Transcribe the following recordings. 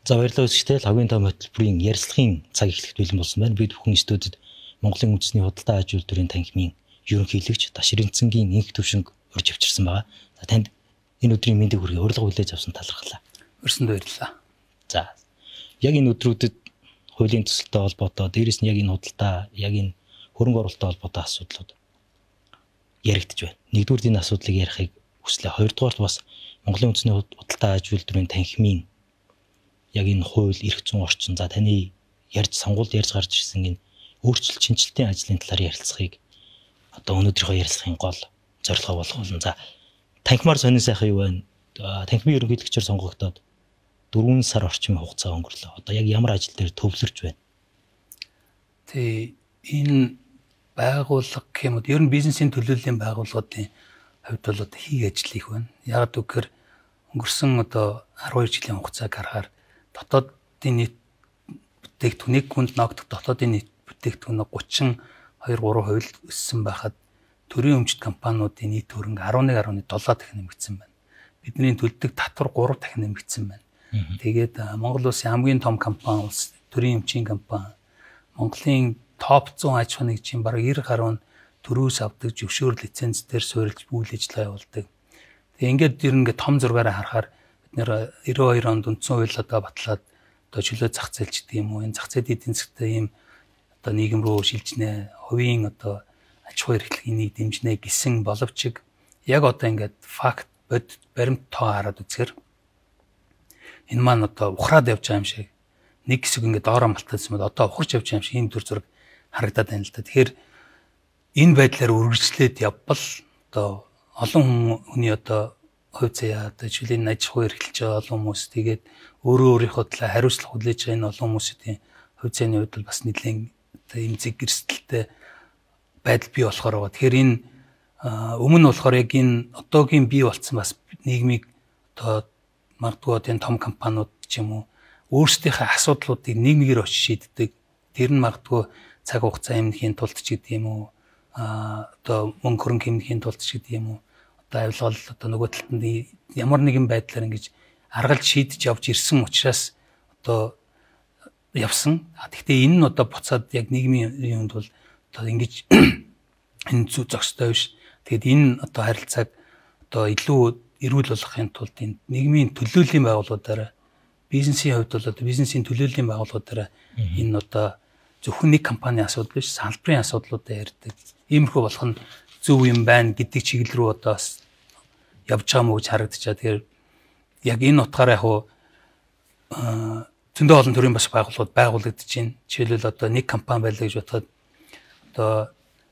За баярлалаа үзэгчтэй хамгийн том хөтөлбөрийн ярилцлагын цаг эхлэхэд бэлэн болсон байна. Бид бүхэн студид Монголын үндэсний худалдаа аж үйлдвэрийн танхимын ерөнхийлөгч Таширэнцэнгийн инх төвшинг урьж авчирсан байгаа. За танд энэ өдрийн мэндийг хүргэе. Урилга хүлээж авсан талархлаа. Өрсөнд баярлалаа. За яг энэ өдрүүдэд хуулийн төсөлтэй холбоотой, дээрэс нь яг энэ худалдаа, яг энэ хөрөнгө оруулалттай холбоотой асуудлууд яригдж байна. Нэгдүгээр энэ асуудлыг ярихыг хүслээ. Хоёрдугаарт бас Монголын үндэсний худалдаа аж үйлдвэрийн танхимын яг энэ хууль, эрх зүйн орчин, за таны сонгуульд ярьж гарч ирсэн энэ өөрчлөлт шинжилтийн ажлын талаар ярилцахыг одоо өнөөдрийнхөө ярилцлагын гол зорилго болох болно. За танхимаар сонин сайхан юу байна? Танхимын ерөнхийлөгчөөр сонгогдоод 4 сар орчмын хугацаа өнгөрлөө. Одоо яг ямар ажил дээр төвлөрч байна? Тэ энэ байгууллага гэмэд ер нь бизнесийн төлөөллийн байгууллагуудын хувьд бол одоо хийх ажил их байна. Яг үгээр өнгөрсөн одоо 12 жилийн хугацааг харахаар дотоодын нийт бүтээгдэхүүнийг хүнд ногдох дотоодын нийт бүтээгдэхүүн 32-3% өссөн байхад төрийн өмчт компаниудын нийт хөрөнгө 11.7 дахин нэмэгдсэн байна. Бидний төлдөг татвар 3 дахин нэмэгдсэн байна. Тэгээд Монгол улсын хамгийн том компани улс төрийн өмчийн компани Монголын топ 100 аж ахуйн нэгжийн бараг 90 гаруй төрөөс авдаг зөвшөөрөл лиценз дээр суурилж үйл ажиллагаа явуулдаг. Тэгээд ингээд ер нь том зургаараа харахаар бид нэр 92 онд үндсэн хууль одоо батлаад одоо чөлөө зах зээлч гэдэг юм уу энэ зах зээлийн эдийн засгт ийм одоо нийгэм рүү шилжнэ, хувийн одоо аж ахуй эрхлэгийг дэмжнэ гэсэн боловч яг одоо ингээд факт бод баримт тоо хараад үзэхээр энэ маань одоо ухраад явж байгаа юм шиг нэг хэсэг ингээд доороо малтаасан бол одоо ухарч явж байгаа юм шиг ийм төр зураг харагдаад байна л да. Тэгэхээр энэ байдлаар үргэлжлээд явбал одоо олон хүний одоо хувь заяа одоо жилийн аж ахуй эрхэлж байгаа олон хүмүүс тэгээд өөрөө өөрийнхөө талаа хариуцлага хүлээж байгаа энэ олон хүмүүсийн хувь заяаны хувьд бол бас нэлээд одоо эмзэг гэрсэлттэй байдал бий болохоор байгаа. Тэгэхээр энэ өмнө болохоор яг энэ одоогийн бий болцсон бас нийгмийг одоо магадгүй энэ том компаниуд ч юм уу өөрсдийнхээ асуудлуудыг нийгмээр очиж шийддэг. Тэр нь магадгүй цаг хугацаа хэмнэхийн тулд ч гэдэг юм уу одоо мөнгө хөрөнгө хэмнэхийн тулд ч гэдэг юм уу одоо авилгал одоо нөгөө талд нь ямар нэгэн байдлаар ингэж аргалж шийдэж явж ирсэн учраас одоо явсан. Гэхдээ энэ нь одоо буцаад яг нийгмийн юмд бол одоо ингэж энэ зүг зохистой биш. Тэгэд энэ одоо харилцааг одоо илүү эрүүл болгохын тулд энэ нийгмийн төлөөллийн байгууллагуудаараа бизнесийн хувьд бол одоо бизнесийн төлөөллийн байгууллагуудаараа энэ одоо зөвхөн нэг компанийн асуудал биш, салбарын асуудлуудаа ярьдаг. Иймэрхүү болох нь зөв юм байна гэдэг чиглэл рүү одоо явж байгаа мó гэж харагдчихаа. Тэгэхээр яг энэ утгаараа яг хуу зөндөө олон төрлийн бас байгууллагууд байгуулагдаж байна. Жишээлбэл одоо нэг компани байлаа гэж бодоход одоо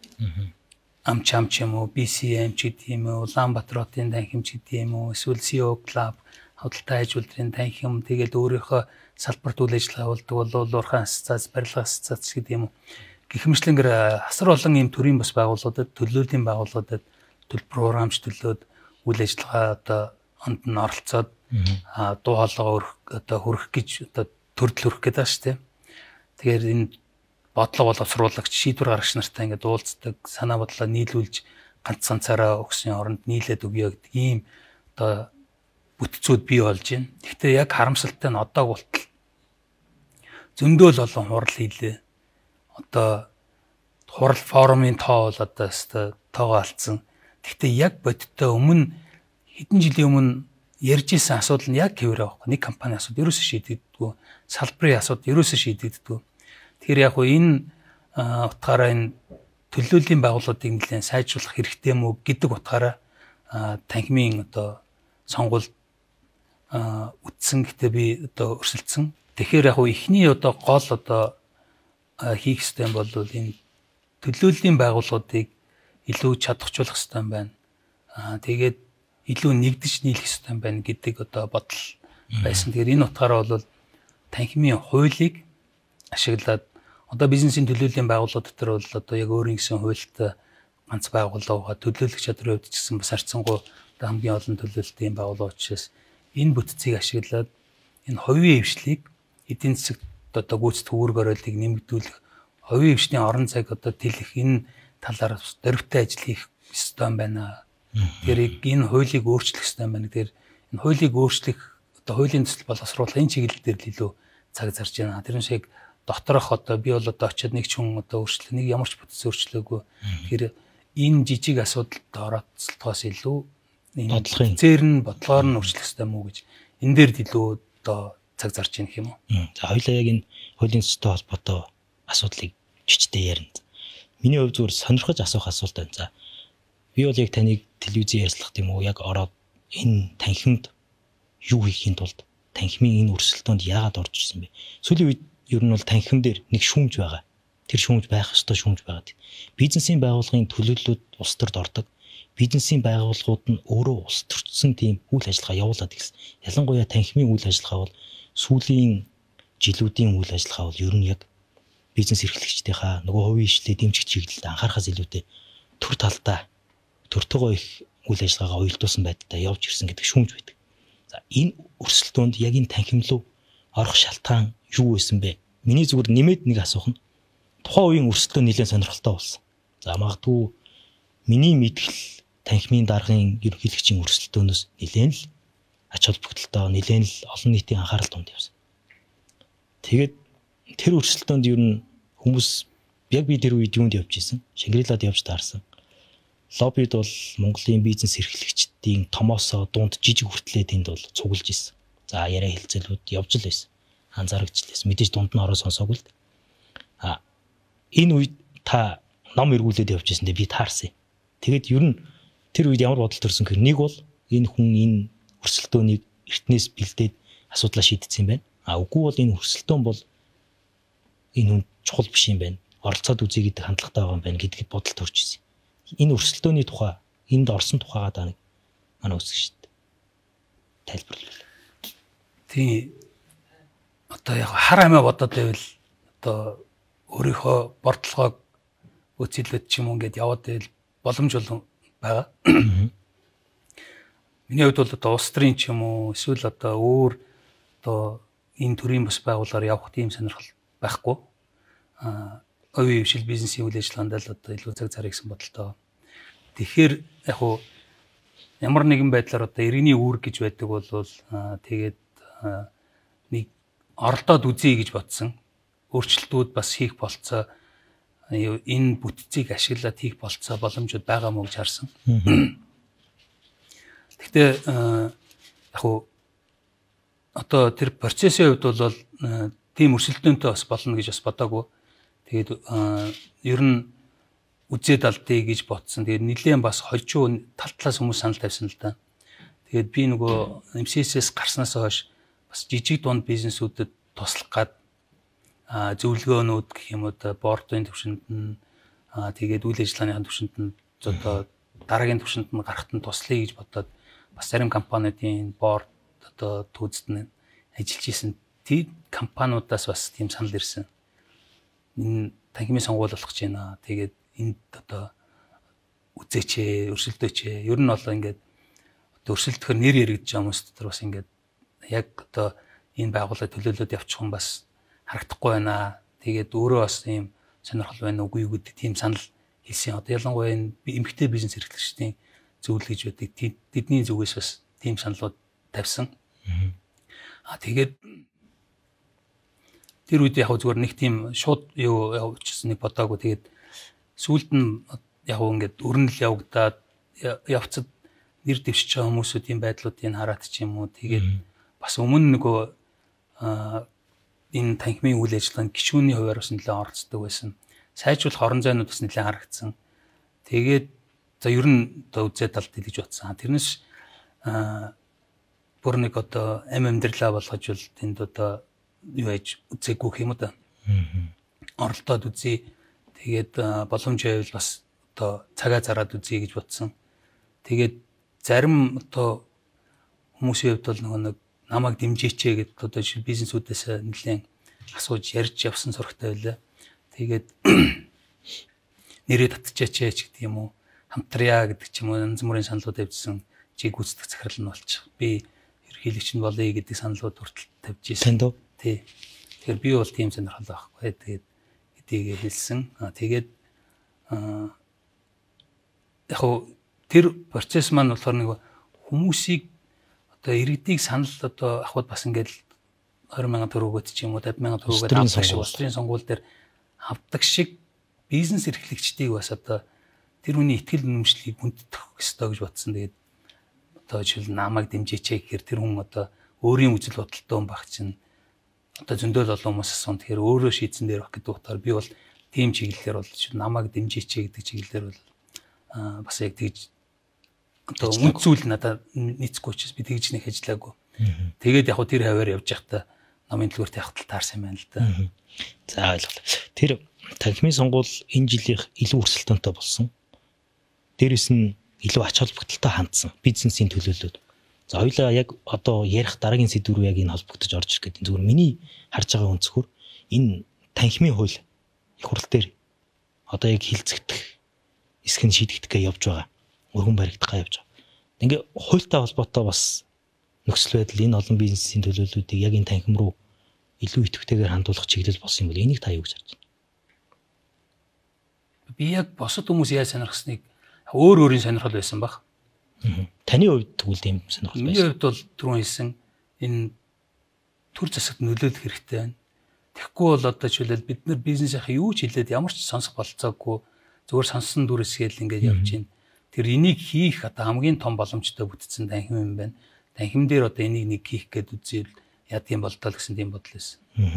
Амчам ч юм уу, BCM ч гэдэг юм уу, Улаанбаатар хотын танхим ч гэдэг юм уу, эсвэл CO Club худалдаа аж үйлдвэрийн танхим тэгээд өөрийнхөө салбарт үйл ажиллагаа явуулдаг бол уурхайн асоциац, барилгын асоциац гэдэг юм уу. Гэхмэчлэнгээр асар олон ийм төрлийн бас байгууллагуудад, төлөөллийн байгууллагуудад төлбөр хураамж төлөөд үйл ажиллагаа одоо онд нь оролцоод дуу хоолойгоо одоо хөрөх гэж одоо төрөл хөрөх гэдэг шүү дээ. Тэгэхээр энэ бодлого боловсруулагч шийдвэр гаргагч нартай ингээд уулздаг, санаа бодлоо нийлүүлж ганцаараа өгсөн оронд нийлээд өгье гэдэг ийм одоо бүтцүүд бий болж байна. Гэхдээ яг харамсалтай нь одоо болтол зөндөө л олон хурал хийлээ. Одоо хурал форумын тоо бол одоо тоогоо алдсан. Гэхдээ яг бодиттой өмнө хэдэн жилийн өмнө ярьж исэн асуудал нь яг хэвээр байхгүй. Нэг компани асуудал ерөөсөө шийдэгддэггүй. Салбарын асуудал ерөөсөө шийдэгддэггүй. Тэгэхээр яг хөө энэ утгаараа энэ төлөөллийн байгууллагуудыг нэлээд сайжруулах хэрэгтэй мүү гэдэг утгаараа танхимын одоо сонгуульд үтсэн. Гэхдээ би одоо өрсөлдсөн. Тэгэхээр яг хөө эхний одоо гол одоо хийх ёстой юм бол энэ төлөөллийн байгууллагуудыг илүү чадахжуулах ёстой юм байна. Тэгээд илүү нэгдэж нийлэх ёстой юм байна гэдэг одоо бодол байсан. Тэгэхээр энэ утгаараа бол танхимын хуулийг ашиглаад одоо бизнесийн төлөөллийн байгууллагууд дотор бол одоо яг өөрийн гэсэн хуультай ганц байгууллага төлөөлөх чадрын хувьд ч гэсэн бас харьцангуй одоо хамгийн олон төлөөлөлтийн байгууллага учраас энэ бүтцийг ашиглаад энэ хувийн хвшлийг эдийн засагт одоо гүйцэтгэх үүрэг оройлыг нэмэгдүүлэх, хувийн хвшлийн орон зайг одоо тэлэх энэ талаар дөрвтэй ажил хийх ёстой юм байна. Тэгэхээр энэ хуулийг өөрчлөх ёстой юм байна. Тэгэхээр энэ хуулийг өөрчлөх одоо хуулийн төсөл боловсруулах энэ чиглэл дээр л илүү цаг зарж байна. Тэрнээс яг доторх одоо би бол одоо очиод нэг ч хүн одоо өөрчлөлт нэг ямар ч бүтц өөрчлөөгүй. Тэгэхээр энэ жижиг асуудалд орооцолтоос илүү бодлогын зээр нь бодлогоор нь өөрчлөх хэрэгтэй мүү гэж энэ дээр илүү одоо цаг зарж байна гэх юм уу. За хоёлаа яг энэ хуулийн төсөлтэй холбоотой асуудлыг жижигтэй ярина. Миний хувьд зүгээр сонирхож асуух асуулт байна. За би бол яг таныг телевизээр ярьслах тийм үү, яг ороод энэ танхимд юу хийхийн тулд танхимын энэ өрсөлдөөнд яагаад орж ирсэн бэ? Сүүлийн үед ер нь бол танхим дээр нэг шүүмж байгаа. Тэр шүүмж байх ёстой шүүмж байгаа. Бизнесийн байгууллагын төлөвлөлүүд улс төрд ордог. Бизнесийн байгууллагууд нь өөрөө улс төрчсөн тийм үйл ажиллагаа явуулаад ирсэн. Ялангуяа танхимын үйл ажиллагаа бол сүүлийн жилүүдийн үйл ажиллагаа бол ер нь яг бизнес эрхлэгчдийнхаа нөгөө хувийн ишлээ дэмжих чиглэлд анхаарахаас илүүтэй төр талдаа төртөгөө их үйл ажиллагаагаа уялдуулсан байдлаар явж ирсэн гэдэг шүүмж байдаг. За энэ өрсөлдөөнд яг энэ танхим руу орох шалтгаан юу байсан бэ? Миний зүгээр нэмээд нэг асуух нь тухайн үеийн өрсөлдөөн нэлээд сонирхолтой болсон. За магадгүй миний мэдгэл танхимын даргын ерөнхийлөгчийн өрсөлдөөнөөс нэлээд л ач холбогдолтой, нэлээд л олон нийтийн анхаарал тунд явсан. Тэгээд тэр өрсөлдөөнд ер нь хүмүүс яг би тэр үед юунд явж исэн? Шангрилад явж таарсан. Лоббид бол Монголын бизнес эрхлэгчдийн томоосоо дунд жижиг хүртлээ тэнд бол цуглаж исэн. За яриа хэлцэлүүд явж л байсан. Анзаарэгчлээс мэдээж дунд нь ороо сонсоогүй л. Энэ үед та ном эргүүлээд явж ирсэндээ би таарсан. Тэгээд ер нь тэр үед ямар бодол төрсөн гэхээр нэг бол энэ хүн энэ өрсөлдөөнийг эртнээс бэлдээд асуудлаа шийдсэн юм байна. Үгүй бол энэ өрсөлдөөн бол энэ хүн чухал биш юм байна. Оролцоод үзье гэдэг хандлагатай байгаа юм байна гэдэгт бодол төрж ирсэн. Энэ өрсөлдөөний тухай, энд орсон тухайгаа та нэг манай үсэг шүү дээ. Тайлбарлавал. Тийм одоо яг хар амиа бодоод байвал одоо өөрийнхөө бордлогоог өцөлөд ч юм уу ингээд яваад байвал боломж байгаа. Миний хувьд бол одоо улс төрийн ч юм уу эсвэл одоо өөр одоо энэ төрлийн бас байгууллагаар явах тийм сонирхол байхгүй. Овийн хвшил бизнесийн үйл ажиллагаанд л одоо илүү цаг зарах гэсэн бодолтой. Тэгэхээр яг хуу ямар нэгэн байдлаар одоо иргэний үүрэг гэж байдаг бол тэгээд нэг оролдоод үзье гэж бодсон. Өөрчлөлтүүд бас хийх болцоо энэ бүтцийг ашиглаад хийх болцоо боломжууд байгаа мó гэж харсан. Гэхдээ яг хуу одоо тэр процессын хувьд бол тийм өрсөлдөөнтэй бас болно гэж бас бодоагүй. Тэгээд ер нь үзээд алдъя гэж бодсон. Тэгээд нэлээд бас хожуу тал талаас хүмүүс санал тавьсан л да. Тэгээд би нөгөө MCS-с гарснаас хойш бас жижиг дунд бизнесүүдэд туслах гад зөвлөгөөнүүд гэх юм уу бордын төвшөнд нь тэгээд үйл ажиллагааны төвшөнд нь одоо дараагийн төвшөнд нь гарахт нь туслая гэж бодоод бас зарим компаниудын борд одоо төвзд нь ажиллаж исэн. Тийм компаниудаас бас тийм санал ирсэн. Энэ танхимын сонгуул болох гэж байна. Тэгээд энд одоо үзээч, өрсөлдөөч. Ер нь бол ингээд одоо өрсөлдөхөр нэр яригдж байгаа хүмүүс дотор бас ингээд яг одоо энэ байгууллагыг төлөөлөд явчих хүн бас харагдахгүй байна. Тэгээд өөрөө бас ийм сонирхол байна уу үгүй юу гэдэг тийм санал хэлсэн. Одоо ялангуяа энэ эмэгтэй бизнес эрхлэгчдийн зөвлөл гэж байдаг. Тэдний зүгээс бас тийм саналууд тавьсан. Тэгээд тэр үед яг зүгээр нэг тийм шууд юу явуулчихсан нэг бодоагүй. Тэгээд сүүлд нь яг ингээд өрнөл явагдаад явцад нэр дэвшиж байгаа хүмүүсийн байдлуудыг хараад ч юм уу. Тэгээд бас өмнө нөгөө энэ танхимын үйл ажиллагаанд гишүүний хувьар бас нэлээд оролцдог байсан. Сайжруулах орон зайнууд бас нэлээд харагдсан. Тэгээд за ер нь одоо үзээд алдъя гэж бодсон. Тэрнээс бүр нэг одоо амьдралаа болгож бол тэнд одоо юу яаж үзээгүй юм да. Оролдоод үзье. Тэгээд боломж байвал бас одоо цагаа зараад үзье гэж бодсон. Тэгээд зарим одоо хүмүүсийн хувьд бол нэг намайг дэмжээч гэдэг одоо бизнесүүдээс нэлээд асууж ярьж явсан сурагтай байлаа. Тэгээд нэрээ татчихаач гэдэг юм уу, хамтраа гэдэг ч юм уу янз бүрийн саналууд тавьжсэн. Чиг гүйцэтгэх захирал нь болчих. Би ерхийлэгч нь болъё гэдэг саналууд хүртэл тавьж ирсэн. Тий. Тэгэхээр би бол тийм сонирхол байхгүй. Тэгээд эдийг хэлсэн. Тэгээд яг хөө тэр процесс маань болохоор нэг хүмүүсийг одоо иргэдийг санал одоо ахвад бас ингээд 20,000 төгрөгөд ч юм уу 50,000 төгрөгөд авдаг шиг улсын сонгууль дээр авдаг шиг бизнес эрхлэгчдийг бас одоо тэр хүний ихтгэл үнэмшлийг хүндэтгэх ёстой гэж бодсон. Тэгээд одоо жишээл намайг дэмжээч гэхээр тэр хүн одоо өөрийн үзэл бодолтой хүн баг чинь одоо зөндөл олон хүмүүс асуун. Тэгэхээр өөрөө шийдсэн дээр баг гэдэг утгаар би бол тийм чиглэлээр бол намайг дэмжээч гэдэг чиглэлээр бол бас яг тэгж одоо үнд зүйл надад нийцэхгүй ч би тэгж нэг ажиллаагүй. Тэгээд яг тэр хаваар явж байхдаа намын төлөөрт явах тал таарсан юм байна л да. За ойлголоо. Тэр танхимын сонгуул энэ жилийнх илүү өрсөлдөөнтэй болсон. Дээрэс нь илүү ач холбогдолтой хандсан бизнесийн төлөөлөлд. За хоёлаа яг одоо ярих дараагийн сэдв рүү яг энэ холбогдож орж ирэх гэдэг. Зүгээр миний харж байгаа өнцгөр энэ танхимын хууль их хурл дээр одоо яг хилцэгдэх, эсхэн шийдэгдэхгээ явж байгаа. Өргөн баригдахгаа явж байгаа. Ингээ хуультай холбоотой бас нөхцөл байдал энэ олон бизнесийн төлөөллүүдийг яг энэ танхим руу илүү идэвхтэйгээр хандуулах чиглэл болсон юм бол энийг та юу гэж харж байна? Би яг босод хүмүүс яаж сонирхсныг өөр өөрийн сонирхол байсан баг. Таны хувьд тэгвэл ийм сонирхол байсан. Миний хувьд бол түрүүн хэлсэн энэ төр засагт нөлөөлөх хэрэгтэй байна. Тэгэхгүй бол одоо жишээлбэл бид нар бизнесийнх юу ч хэлээд ямар ч сонсох болцоогүй зүгээр сонссон дүрсгээл ингээд явж байна. Тэр энийг хийх одоо хамгийн том боломжтой бүтцэн танхим юм байна. Танхим дээр одоо энийг нэг хийх гээд үзвэл яадгийн болтол гэсэн тийм бодол байсан.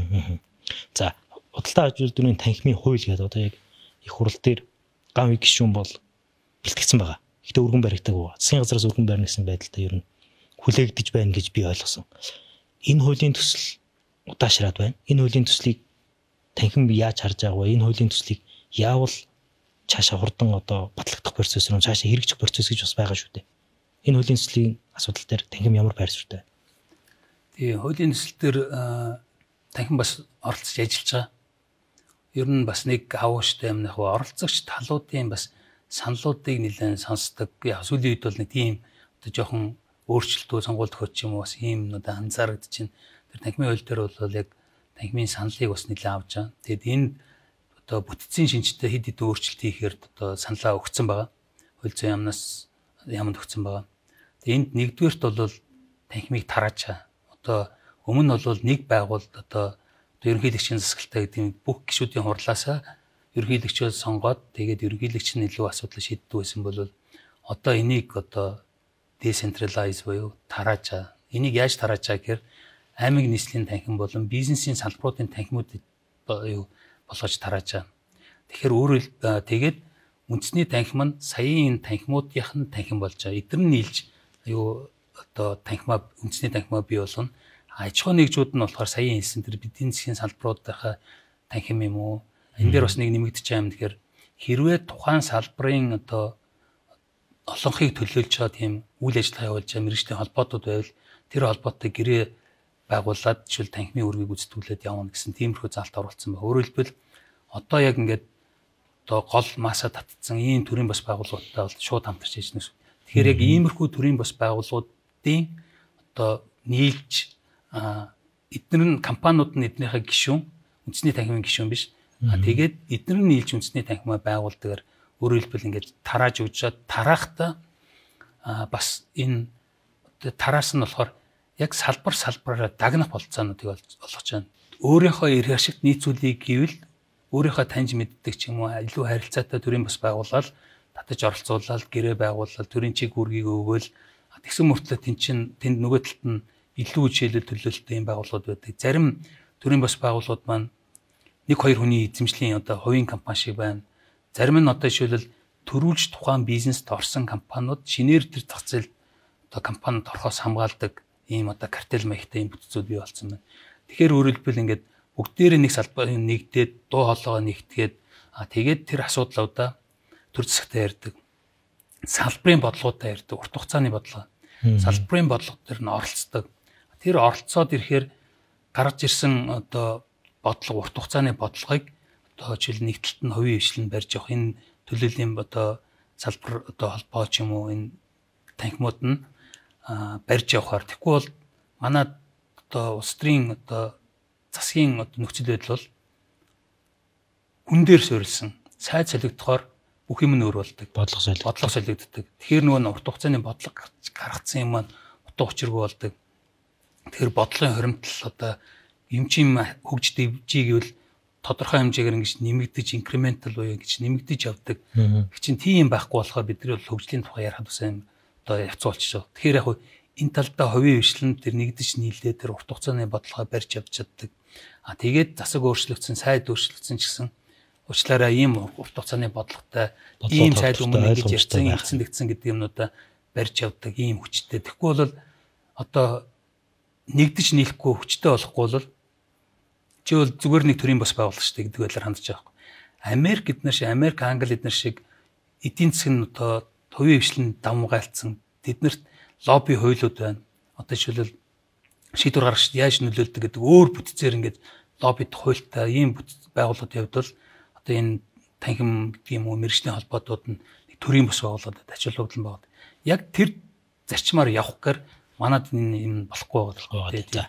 За худалдаа аж үйлдвэрийн танхимын хууль гэдэг одоо яг их хурл дээр ган үе гишүүн бол бэлтгэгдсэн байгаа. Гэхдээ өргөн баригдаг уу? Засгийн газраас өргөн барина гэсэн байдалтай ер нь хүлээгдэж байна гэж би ойлгосон. Энэ хуулийн төсөл удаашраад байна. Энэ хуулийн төслийг танхим яаж харж байгаа вэ? Энэ хуулийн төслийг яавал цаашаа хурдан одоо батлагдах процесс руу цаашаа хэрэгжих процесс гэж бас байгаа шүү дээ. Энэ хуулийн төслийн асуудал дээр танхим ямар байр суурьтай вэ? Тэгээ хуулийн төсөл дээр танхим бас оролцож ажиллаж байгаа. Ер нь бас нэг авууштай юм нэх оролцогч талуудын бас саналуудыг нэлээд сонсдог. Яг сүүлийн үед бол нэг тийм одоо жоохон өөрчлөлтөө сонгуульд өгч юм уу бас ийм одоо анзаарэгдэж байна. Тэр танхимын хууль дээр бол яг танхимын саналыг бас нэлээд авч байгаа. Тэгэд энэ одоо бүтцийн шинжтэй хэд хэдэн өөрчлөлт хийхээр одоо саналаа өгсөн байгаа. Хууль зүйн яамнаас яамд өгсөн байгаа. Тэгээд энд нэгдүгээрт бол танхимыг тараачаа. Одоо өмнө нь бол нэг байгууллад одоо ерөнхийлөгчийн засаглалтаа гэдэг нь бүх гишүүдийн хурлаасаа ерөнхийлөгчөө сонгоод тэгээд ерөнхийлөгч нь илүү асуудал шийддэг байсан бол одоо энийг одоо децентралайз буюу тараачаа. Энийг яаж тараачаа гэхээр аймаг нийслэлийн танхим болон бизнесийн салбаруудын танхимууд юу болгож тараачаа. Тэгэхээр өөрөөр тэгээд үндэсний танхим нь саяын танхимуудынх нь танхим болж байгаа. Эдгээр нь нийлж юу одоо танхимаа үндэсний танхимаа бий болгоно. Аж ахуйн нэгжүүд нь болохоор саяын хэлсэн тэр бидний засгийн салбаруудынхаа танхим юм уу? Энэ дээр бас нэг нэмэгдэж байгаа юм. Тэгэхээр хэрвээ тухайн салбарын одоо олонхийг төлөөлж байгаа тийм үйл ажиллагаа явуулж байгаа мэргэжлийн холбоотууд байвал тэр холбоотой гэрээ байгуулад жишээл танхимын үргийг гүйцэтгүүлээд явна гэсэн тиймэрхүү заалт оруулсан байна. Өөрөөр хэлбэл одоо яг ингээд одоо гол масаа татсан ийм төрлийн бас байгууллагуудтай бол шууд хамтарч ажиллана гэсэн. Тэгэхээр яг иймэрхүү төрлийн бас байгууллагуудын одоо нийлж эдгээр нь компаниуд нь эднийхээ гишүүн үндэсний танхимын гишүүн биш. Тэгээд эдгээр нь нийлж үндэсний танхимаа байгуулдаг. Өөрөөр хэлбэл ингээд тарааж өгчөөд тараахтаа бас энэ тараас нь болохоор яг салбараараа дагнах болцоонуудыг олгож байна. Өөрийнхөө эрх ашигт нийцүүлэх гэвэл өөрийнхөө таньж мэддэг ч юм уу илүү харилцаатай төрлийн бас байгуулаад татаж оролцуулаад гэрээ байгуулаад төрийн чиг үүргийг өгөөл тэгсэн мөртлөө тэнд нөгөө талд нь илүү жишээлбэл төлөөлөлттэй юм байгууллагууд байдаг. Зарим төрлийн бас байгууллагууд маань 1-2 хүний эзэмшлийн одоо хувийн компани шиг байна. Зарим нь одоо жишээлбэл төрүүлж тухайн бизнест орсон компаниуд шинээр тэр зах зээл одоо компанид орохоос хамгаалдаг ийм одоо картел маягтай юм бүтцүүд бий болсон байна. Тэгэхээр өөрөөр хэлбэл ингээд бүгдээрээ нэг салбарын нэгдээд дуу хоолойгоо нэгтгээд тэгээд тэр асуудлуудаа төр засагтаа ярьдаг. Салбарын бодлоготой ярьдаг. Урт хугацааны бодлого. Салбарын бодлого төр нь оролцдог. Тэр оролцоод ирэхээр гарч ирсэн одоо бодлого урт хугацааны бодлогыг одоо жишээл нэг талд нь хувийн хвшлэнд барьж явах энэ төлөөллийн одоо салбар одоо холбоо ч юм уу энэ танхимууд нь барьж явахаар тэгэхгүй бол манай одоо улс төрийн одоо засгийн одоо нөхцөл байдал бол хүн дээр суурилсан сайд солигдохоор бүх юм нь өөр болдог. Бодлого солигддог. Тэгэхээр нөгөө урт хугацааны бодлого гаргацсан юм маань утга учиргүй болдог. Тэгэхээр бодлогын хуримтлал одоо эмчим хөгж дэвжий гэвэл тодорхой хэмжээгээр ингэж нэмэгдэж incremental буюу ингэж нэмэгдэж явдаг. Чинь тийм байхгүй болохоор бид нар бол хөгжлийн тухай ярихад бас юм одоо явцуулчих жоо. Тэгэхээр яг энэ талдаа хувийн хвшлэн тэр нэгдэж нийлээ тэр урт хугацааны бодлогоо барьж явж чаддаг. Тэгээд засаг өөрчлөгдсөн, сайд өөрчлөгдсөн ч гэсэн уучлаарай ийм урт хугацааны бодлоготой ийм сайд өмнө ингэж ярьсан, ингэсэн гэдэг юмнуудаа барьж явдаг ийм хүчтэй. Тэгэхгүй бол одоо нэгдэж нийлэхгүй хүчтэй болохгүй бол чи бол зүгээр нэг төрлийн бас байгуулагчтай гэдэг байдлаар хандж байгаа байхгүй. Америк эднэр шиг, Америк, Англи эднэр шиг эдийн засаг нь одоо хувийн хвшлэн давмгайлцсан. Тэднэрт лобби хуйлууд байна. Одоо жишээлбэл шийдвэр гаргагчид яаж нөлөөлдөг гэдэг өөр бүтцээр ингээд лоббид хуйлтай ийм байгууллагууд явд бол одоо энэ танхим гэдэг юм уу мэргэжлийн холбоотууд нь төрийн бас байгууллагуудад ачааллагдсан байгаа. Яг тэр зарчмаар явах гэхээр манад энэ болохгүй байгаа тийм.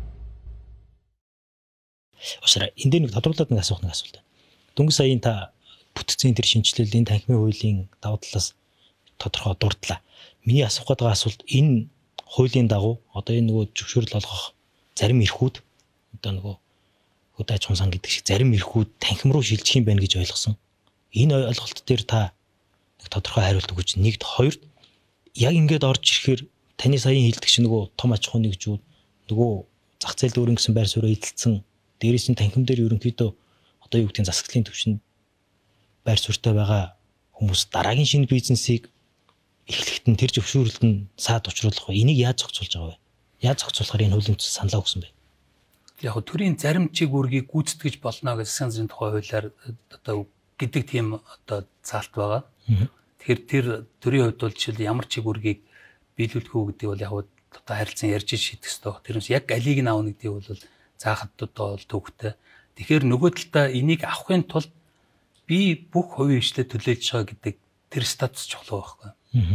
Ушра энэ дээр нэг тодруулаад нэг асуух асуулт. Дөнгөж саяын та бүтцийн тэр шинжилэл энэ танхимын хуулийн давуу талаас тодорхой дурдлаа. Миний асуух гэдэг асуулт энэ хуулийн дагуу одоо энэ нөгөө зөвшөөрөл олгох зарим эрхүүд одоо нөгөө хөдөө аж ахуйн сан гэдэг шиг зарим эрхүүд танхим руу шилжих юм байна гэж ойлгосон. Энэ ойлголт дээр та нэг тодорхой хариулт өгч нэгд хоёрд яг ингээд орж ирэхээр таны саяын хэлдэг чинь нөгөө том аж ахуйн нэгжүүд нөгөө зах зээл дүүрэн гэсэн байр суурь эзэлсэн дээрээс нь танхим дээр ерөнхийдөө одоо юу гэдгийг засаглалын төвшөнд байр суурьтай байгаа хүмүүс дараагийн шинэ бизнесийг эхлэхэд нь тэр зөвшөөрлөлд нь саад учруулах вэ? Энийг яаж зохицуулж байгаа вэ? Яаж зохицуулахаар энэ хуулийн төсөл саналаа өгсөн бэ? Яг нь төрийн зарим чиг үүргийг гүйцэтгэж болно гэж засгийн газрын тухай хуулиар одоо гэдэг тийм одоо заалт байгаа. Тэгэхээр тэр төрийн хувьд бол жишээл ямар чиг үүргийг биелүүлэх үү гэдэг бол яг одоо харилцан ярьж шийдэх ёстой. Тэрнээс яг алийг нь аавна гэдэг бол заахад одоо бол төвхтэй. Тэгэхээр нөгөө талдаа энийг авахын тулд би бүх хувийн хвшлээ төлөөлж байгаа гэдэг тэр статус чухал байхгүй.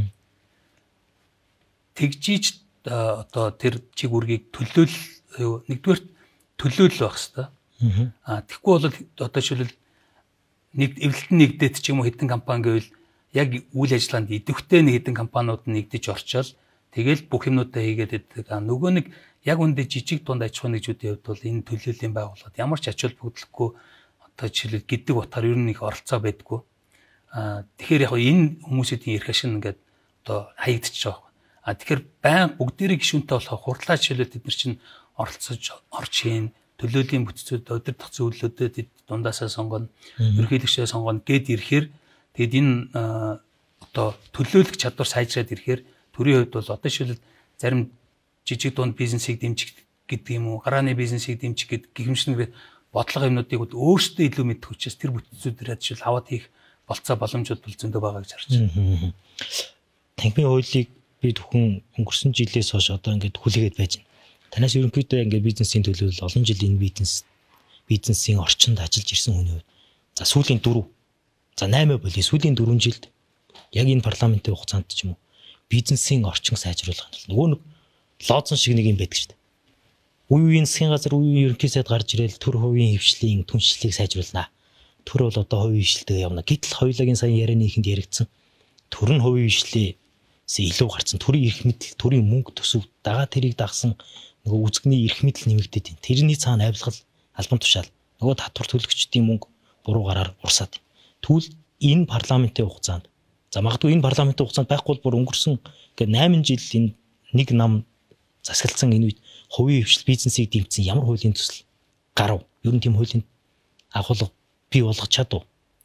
Тэгжиж одоо тэр чиг үүргийг нэгдүгээр төлөөлөл байх хэвээр. Тэгэхгүй бол одоо жишээлбэл нэг эвлэлтэн нэгдээд ч юм уу хэдэн компани гэвэл яг үйл ажиллагаанд идэвхтэй нэг хэдэн компаниуд нэгдэж орчоод тэгэл бүх юмнуудаа хийгээд байдаг. Нөгөө нэг яг үндэ жижиг дунд аж ахуйн нэгжүүдийн хувьд бол энэ төлөөллийн байгууллагууд ямар ч ач холбогдолгүй одоо жишээлбэл гэдэг утгаар ер нь их оролцоо байдгүй. Тэгэхээр яг энэ хүмүүсийн эрх ашиг ингээд одоо хаягдчихж байгаа. Тэгэхээр байн бүгдээрээ гишүүнтэй болохоо хурдлаа жишээлбэл тэд нар чинь оролцож орж хийн төлөөлийн бүтцүүд удирдах зөвлөлөдөд дундаасаа сонгоно, ерөнхийлөгчөө сонгоно гэд ирэхээр тэгэд энэ одоо төлөөлөх чадвар сайжраад ирэхээр төрийн хувьд бол одоо жишээлбэл зарим жижиг дунд бизнесийг дэмжих гэдэг юм уу, гарааны бизнесийг дэмжих гэдэг гихэмшнэг бодлого юмнуудыг өөрсдөө илүү мэдэх учраас тэр бүтцүүдээр жишээл аваад хийх болцоо боломжууд бол зөндөө байгаа гэж харж байна. Танхимын хуулийг би зөвхөн өнгөрсөн жилээс хойш одоо ингээд хүлээгээд байж байна. Танаас ерөнхийдөө ингээд бизнесийн төлөөлөл олон жилийн бизнесийн орчинд ажиллаж ирсэн хүний хувьд за сүүлийн 4 за 8 болий сүүлийн 4 жилд яг энэ парламентын хугацаанд ч юм уу бизнесийн орчин сайжруулах нь нөгөө нэг лоцсон шиг нэг юм байдаг шүү дээ. Үеийн засгийн газар үеийн ерөнхий сайд гарч ирэл төр хувийн хвшлийн түншлэлийг сайжруулнаа. Төр бол одоо хувийн хвшилтэйгээ явна. Гэтэл хоёулагийн сая ярианыхэнд яригдсан. Төр нь хувийн хвшлээс илүү гарцсан. Төрийн эрх мэдэл, төрийн мөнгө төсөв дагаа тэрийг дагсан нөгөө үзэгний эрх мэдэл нэмэгдээд байна. Тэрний цаана авилгал албан тушаал нөгөө татвар төлөгчдийн мөнгө буруу гараар урсаад. Тэгвэл энэ парламентын хугацаанд за магадгүй энэ парламентын хугацаанд байхгүй бол бүр өнгөрсөн ингээд 8 жил энэ нэг нам засагласан энэ үед хувийн хвшил бизнесийг дэмжсэн ямар хуулийн төсөл гарав? Ер нь тийм хуулийн агуулга бий болгож чадав.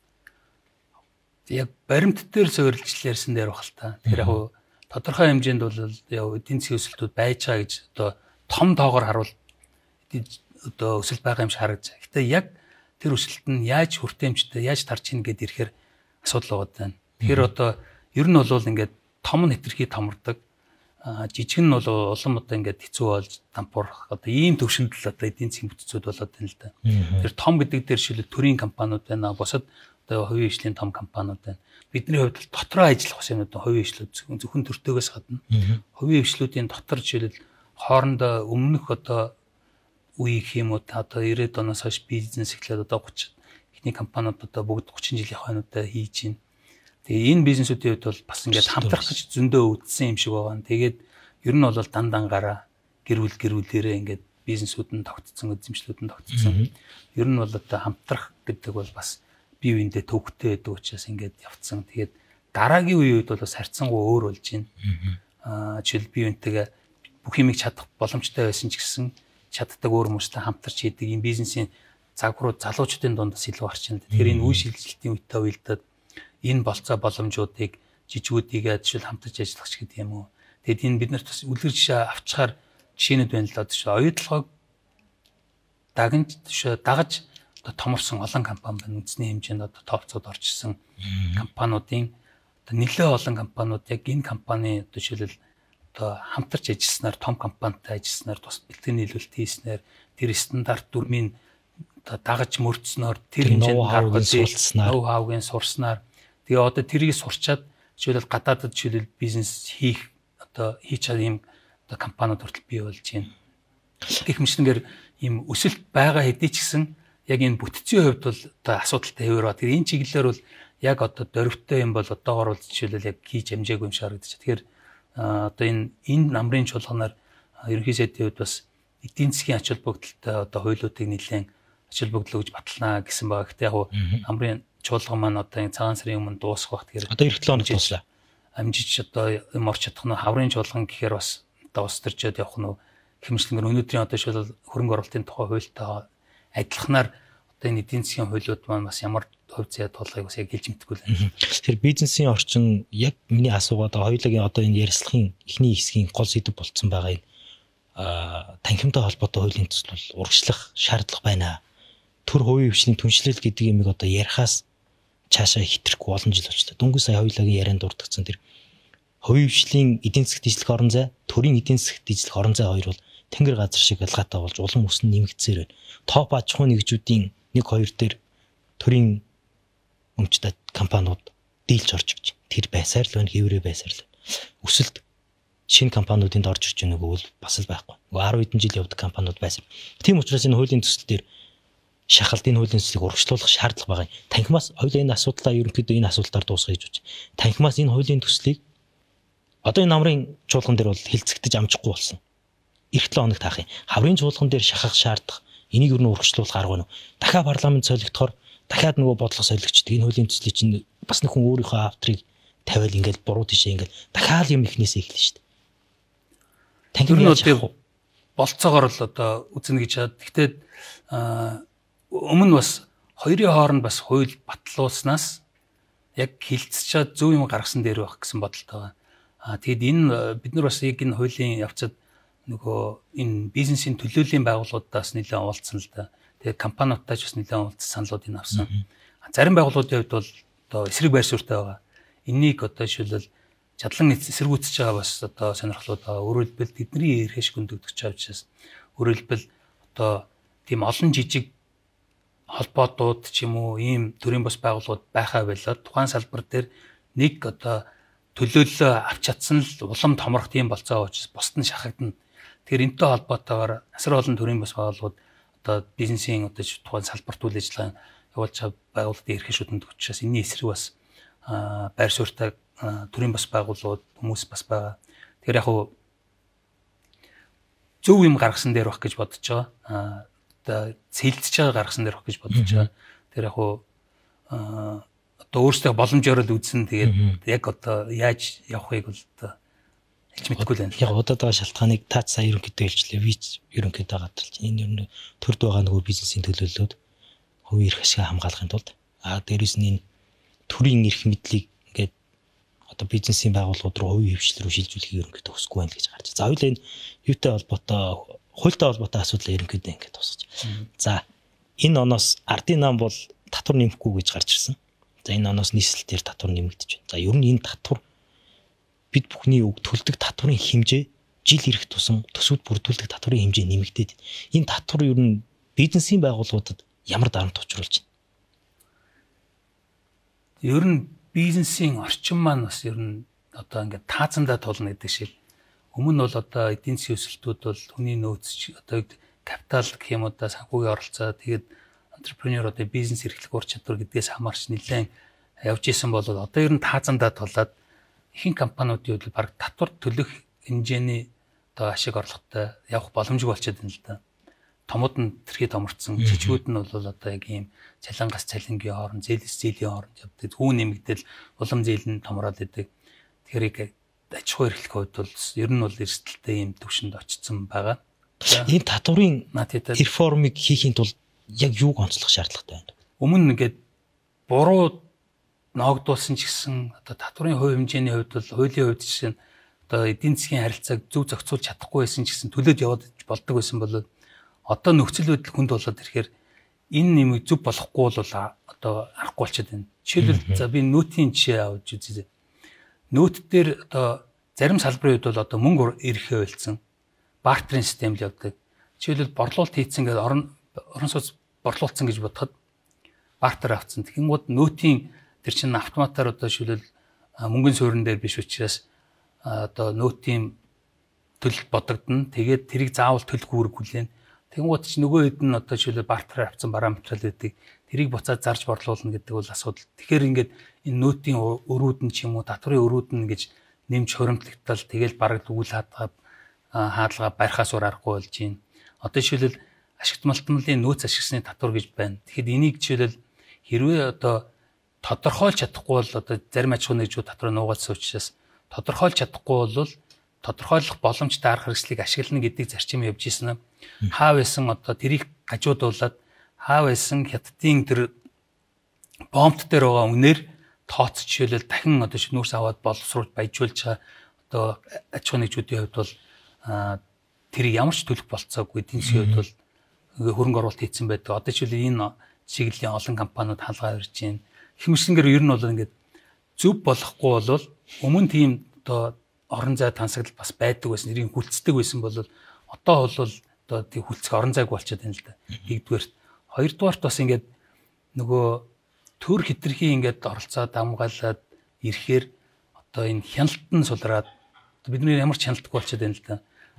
Яг баримт дээр суурилж ярьсан дээр баг л та. Тэр яг тодорхой хэмжээнд бол эдийн засгийн өсөлтүүд байж байгаа гэж одоо том тоогоор харуул одоо өсөлт байгаа юм шиг харагдаж байна. Гэтэ яг тэр өсөлт нь яаж хүртээмжтэй, яаж тарж ийн гэдээ ирэхээр асуудал байгаа даа. Тэгэхээр одоо ер нь бол ингээд том нь хэтэрхий томордог. Жижиг нь бол улам одоо ингээд хэцүү болж дампуурах одоо ийм төвшөнд л одоо эдийн засгийн бүтцүүд болоод байна л да. Тэр том гэдэг дээр шилэл төрийн компаниуд байна. Бусад одоо хувийн хвшлийн том компаниуд байна. Бидний хувьд дотроо ажиллах бас юм одоо хувийн хвшлүүд зөвхөн төртөөгөөс гадна хувийн хвшлүүдийн дотор шилэл хоорондоо өмнөх одоо үе гэх юм уу одоо 90-ад оноос хойш бизнес эхлээд одоо 30 ихний компаниуд одоо бүгд 30 жилийн хойноудаа хийж байна. Тэгээ энэ бизнесүүдийн хувьд бол бас ингээд хамтрах гэж зөндөө үүдсэн юм шиг байгаа. Тэгээд Ер нь бол дандангаараа гэрүүлээрээ ингээд бизнесүүд нь тогтцсон, эзэмшлүүд нь тогтцсон. Ер нь бол одоо хамтрах гэдэг бол бас бие биендээ төвхтэй байдаг учраас ингээд явцсан. Тэгээд дараагийн үеийн үед бол бас харьцангуй өөр болж байна. Жишээл бие биентэйгээ бүх юмыг чадах боломжтой байсан ч гэсэн чаддаг өөр хүмүүстэй хамтарч хийдэг ийм бизнесийн загварууд залуучуудын дундаас илүү гарч байна. Тэгэхээр энэ үе шилжилтийн үетэй уялдаад энэ болцоо боломжуудыг жижигүүдийгээ жишээл хамтарч ажиллах ч гэдэг юм уу. Тэгэд энэ бид нарт бас үлгэр жишээ авчгаар жишээнүүд байна л да. Жишээ оюутлогоо дагаж одоо томорсон олон компани байна. Үндэсний хэмжээнд одоо тооцоод орчихсон компаниудын одоо нэлээд олон компаниуд яг энэ компани одоо жишээлбэл одоо хамтарч ажилласнаар том компанитай ажилласнаар тус бэлтгэл нийлүүлэлт хийснээр тэр стандарт дүрмийн одоо дагаж мөрдснөөр тэр хэмжээнд ноу-хаугийн сурснаар тэгээ одоо тэрийг сурчаад жишээлбэл гадаадд жишээлбэл бизнес хийх одоо хийж чад ийм одоо компаниуд хүртэл бий болж байна. Гэх мэтлэнгээр ийм өсөлт байгаа хэдий ч гэсэн яг энэ бүтцийн хувьд бол одоо асуудалтай хэвээр ба. Тэгэхээр энэ чиглэлээр бол яг одоо дөрвтэй юм бол одоогоор бол жишээлбэл яг хийж амжаагүй юм шиг харагдаж. Тэгэхээр одоо энэ намрын чуулганаар ерөнхий сайдын хувьд бас эдийн засгийн ач холбогдолтой одоо хуулиудыг нэлээд ач холбогдлоо гэж батлана гэсэн байгаа. Гэхдээ яг намрын чуулган маань одоо цагаан сарын өмнө дуусах бах. Тэгэхээр одоо 7 хоног дуслаа. Амжиж одоо юм орч чадах нь хаврын чуулган гэхээр бас одоо ус төрчөөд явах нь хэмжлэнгээр өнөөдрийн одоо шил хөрөнгө оруулалтын тухай хуультай адилханаар одоо энэ эдийн засгийн хуулиуд маань бас ямар хувь заяа тулгыг бас яг хэлж мэдгүй л байна. Тэгэхээр бизнесийн орчин яг миний асуугаад хоёулагийн одоо энэ ярилцлагын эхний хэсгийн гол сэдэв болцсон байгаа энэ танхимтай холбоотой хуулийн төсөл бол урагшлах шаардлага байна. Төр хувийн хвшлийн түншлэл гэдэг юмыг одоо ярихаас цаашаа хитрэхгүй олон жил болчихлоо. Дөнгөж сая хоёулагийн ярианд дурдгдсан тэр хувийн хвшлийн эдийн засгт ижлэх орон зай, төрийн эдийн засгт ижлэх орон зай хоёр бол тэнгэр газар шиг ялгаатай болж улам өснө нэмэгдсээр байна. Топ аж ахуйн нэгжүүдийн 1-2 дээр төрийн өмчтэй компаниуд дийлж орж ирж байна. Тэр байсаар л байна, хэврээ байсаар л байна. Өсөлт шинэ компаниудынд орж ирж байгаа нөгөө бас л байхгүй. Нөгөө 10 хэдэн жил явдаг компаниуд байсан. Тийм учраас энэ хуулийн төсөл дээр шахалт энэ хуулийн төслийг урагшлуулах шаардлага байгаа юм. Танхимаас хоёул энэ асуудлаа ерөнхийдөө энэ асуултаар дуусгах гэж байна. Танхимаас энэ хуулийн төслийг одоо энэ намрын чуулган дээр бол хилцэгдэж амжихгүй болсон. Эх 7 хоног таах юм. Хаврын чуулган дээр шахах шаардах энийг юу н урагшлуулах арга байна уу? Дахиад парламент солигдохоор дахиад нөгөө бодлого солигчдөг энэ хуулийн төслийг чинь бас нөхөн өөрийнхөө авторыг тавиал ингээл буруу тишээ ингээл дахиад юм ихнээсээ эхэлнэ шүү дээ. Танхимын болцоогоор л одоо үзнэ гэж хаад. Гэхдээ өмнө бас хоёрын хооронд бас хууль батлуулснаас яг хилцчихэд зөв юм гаргасан дээр байх гэсэн бодолтой байгаа. Тэгэд энэ бид нар бас яг энэ хуулийн явцад нөгөө энэ бизнесийн төлөөллийн байгууллагуудаас нэлээд уулзсан л да. Тэгээд компаниудтай ч бас нэлээд уулзсан саналуудыг авсан. Зарим байгууллагуудын хувьд бол одоо эсрэг байр суурьтай байгаа. Энийг одоо жишээлбэл чадлан эсэргүүцэж байгаа бас одоо сонирхлууд байгаа. Өөрөөр хэлбэл тэдний эрхэш гүндэгдэж байгаа учраас өөрөөр хэлбэл одоо тийм олон жижиг холбоотууд ч юм уу ийм төрийн бас байгууллагууд байхаа байлаа. Тухайн салбар дээр нэг одоо төлөөллөө авч чадсан л улам томрох тийм болцоо учраас бусд нь шахагдана. Тэгэхээр энэтэй холбоотойгоор асар олон төрийн бас байгууллагууд одоо бизнесийн одоо тухайн салбарт үйл ажиллагаа явуулж байгаа байгууллагын эрхшүүдэнд учраас энэний эсрэг бас байр суурьтай төрийн бас байгууллагууд хүмүүс бас байгаа. Тэгэхээр яг хуу зөв юм гаргасан дээр байх гэж бодож байгаа. Одоо цэлдэж байгаа гаргасан дээр байх гэж бодож байгаа. Тэр яг хуу одоо өөрсдөө боломжоор л үзсэн. Тэгээд яг одоо яаж явахыг бол одоо хэлж мэдэхгүй л байна. Яг удаад байгаа шалтгааныг таач сая ерөнхийдөө хэлжлээ. Вич ерөнхийдөө гадарч. Энэ ер нь төрд байгаа нөгөө бизнесийн төлөөллөд хувийн эрх ашиг хамгаалахын тулд дээрээс нь энэ төрийн эрх мэдлийг ингээд одоо бизнесийн байгууллагууд руу хувийн хвшил рүү шилжүүлэхийг ерөнхийдөө хүсэхгүй байна гэж гарч. За хоёул энэ юутай холбоотой хуультай холбоотой асуудал ерөнхийдөө ингээд тусгаж. За энэ оноос ардын нам бол татвар нэмэхгүй гэж гарч ирсэн. За энэ оноос нийслэлээр татвар нэмэгдэж байна. За ер нь энэ татвар бид бүхний төлдөг татварын хэмжээ жил ирэх тусам төсөвд бүрдүүлдэг татварын хэмжээ нэмэгдээд энэ татвар ер нь бизнесийн байгууллагуудад ямар дарамт учруулж байна? Ер нь бизнесийн орчин маань бас ер нь одоо ингээд таацандаа тулна гэдэг шиг. Өмнө бол одоо эдийн засгийн өсөлтүүд бол хүний нөөц одоо капитал гэх юм уу да санхүүгийн оролцоо тэгээд entrepreneur одоо бизнес эрхлэх ур чадвар гэдгээс хамаарч нэлээд явж исэн бол одоо ер нь таацандаа тулаад ихэнх компаниудын хувьд баг татвар төлөх хэмжээний одоо ашиг орлоготой явах боломжгүй болчиход байна л да. Томууд нь тэрхий томорцсон, жижигүүд нь бол одоо яг ийм цалингаас цалингийн хооронд, зээлээс зээлийн хооронд явдаг. Хүү нэмэгдэл улам зээл нь томроод идэг. Тэгэхээр аж ахуй эрхлэх хувьд бол ер нь бол эрсдэлтэй ийм төвшөнд очсон байгаа. Энэ татварын реформыг хийхийн тулд яг юуг онцлох шаардлагатай байна? Өмнө ингээд буруу ноогдуулсан ч гэсэн одоо татварын хувь хэмжээний хувьд бол хуулийн хувьд чинь одоо эдийн засгийн харилцааг зөв зохицуулж чадахгүй байсан ч гэсэн төлөөд яваад болдог байсан бол одоо нөхцөл байдал хүнд болоод ирэхээр энэ нэмийг зөв болохгүй бол одоо арахгүй болчиход байна. Жишээлбэл за би нөөтийн жишээ авч үзье. Нөөт дээр одоо зарим салбарын хувьд бол одоо мөнгө ирэхээ байлцсан бартерын систем л явдаг. Жишээлбэл борлуулалт хийцэн гэдэг орон сууц борлуулсан гэж бодоход бартер авцсан. Тэгэнгүүт нөөтийн тэр чинь автоматар одоо шилбэл мөнгөний суурин дээр биш учраас одоо нөөтийн төлөлт бодогдно. Тэгээд тэрийг заавал төлөх үүрэг хүлээн. Тэгэнгүүт чи нөгөө хэд нь одоо шилбэл бартер авцсан параметр л байдаг. Тэрийг буцаад зарж борлуулна гэдэг бол асуудал. Тэгэхээр ингээд энэ нөөтийн өрүүд нь ч юм уу татварын өрүүд нь гэж нэмж хоримтлагдтал тэгэл бараг үйл хаалгаа барихаас өөр аргагүй болж байна. Одоо шилбэл ашигт малтмлын нөөц ашигсны татвар гэж байна. Тэгэхэд энийг жишээлбэл хэрвээ одоо тодорхойлж чадахгүй бол одоо зарим аж ахуй нэгжүүд татвар нуугаалсан учраас тодорхойлж чадахгүй бол тодорхойлох боломжтой арга хэрэгслийг ашиглана гэдэг зарчим явж ирсэн. Хаа байсан одоо тэрийг гажуудуулаад хаа байсан хятадын тэр бомбт дээр байгаа үнээр тооц жишээлбэл дахин одоо нүүрс аваад боловсруулж баяжуулж байгаа одоо аж ахуй нэгжүүдийн хувьд бол тэр ямар ч төлөх болцоогүй эдийн засгийн хувьд бол хөрөнгө оруулалт хийсэн байдаг. Одоо жишээлбэл энэ чиглэлийн олон компаниуд хаалгаа ирж байна. Хэмжлэнгээр ер нь бол ингээд зөв болохгүй бол өмнө тийм одоо орон зай тансаглал бас байдаг байсан. Нэрийг хүлцдэг байсан бол одоо бол одоо тийм хүлцэх орон зайг болчиход байна л да. Нэгдүгээр. Хоёрдугаарт бас ингээд нөгөө төр хитрхийн ингээд оролцоод хамгаалаад ирэхээр одоо энэ хяналтан сулраад бидний ямар ч хяналтгүй болчиход байна л да.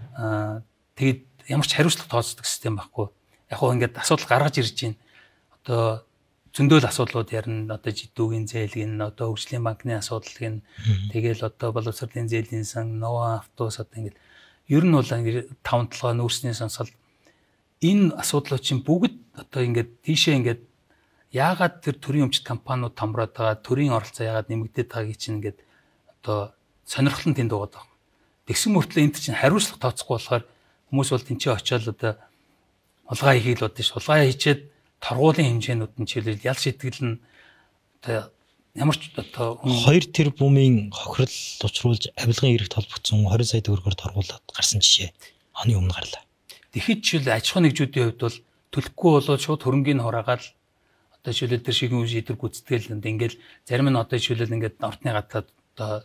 Тэгээд ямар ч хариуцлага тооцдог систем байхгүй. Яг хоо ингээд асуудал гаргаж ирж байна. Одоо зөндөөл асуудлууд ярина. Одоо жидүүгийн зээл гин, одоо хөгжлийн банкны асуудал гин. Тэгэл одоо боловсролын зээлийн сан, Нова автобус одоо ингээд ер нь бол 5-7 нүүрсний сонсол энэ асуудлууд чинь бүгд одоо ингээд тийшээ ингээд яагаад тэр төрийн өмчт компаниуд томроод байгаа, төрийн оролцоо яагаад нэмэгдээд байгаагийг чинь ингээд одоо сонирхол нь тэнд байгаа даа. Тэгсэн мөртлөө энд чинь хариуцлага тооцохгүй болохоор хүмүүс бол тэнцээ очиод одоо улгаа хийх л бодсон ш. Улгаа хийчээд торгуулийн хэмжээнүүд нь чиглэл ял шитгэл нь одоо ямар ч одоо 2 тэрбумын хохирол учруулж авилгын эрхт холбогдсон 20 сая төгрөгөөр торгуулад гарсан жишээ оны өмнө гарлаа. Тэгэхэд жишээл аж ахуй нэгжүүдийн хувьд бол төлөхгүй болоод шууд хөрөнгийн хураагаад одоо жишээл тэр шиг юм шийдвэр гүйцэтгэл ингээл зарим нь одоо жишээл ингээд ортны гадаад одоо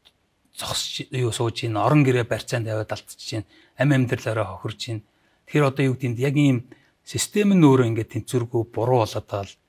зогсож юу сууж ийн орон гэрээ барьцаанд аваад алдчихжээ. Ам амьдралаараа хохирж ийн. Тэгэхээр одоо юу гэдэнд яг ийм систем нь өөрөө ингээд тэнцвэргүй буруу болоод байгаа л.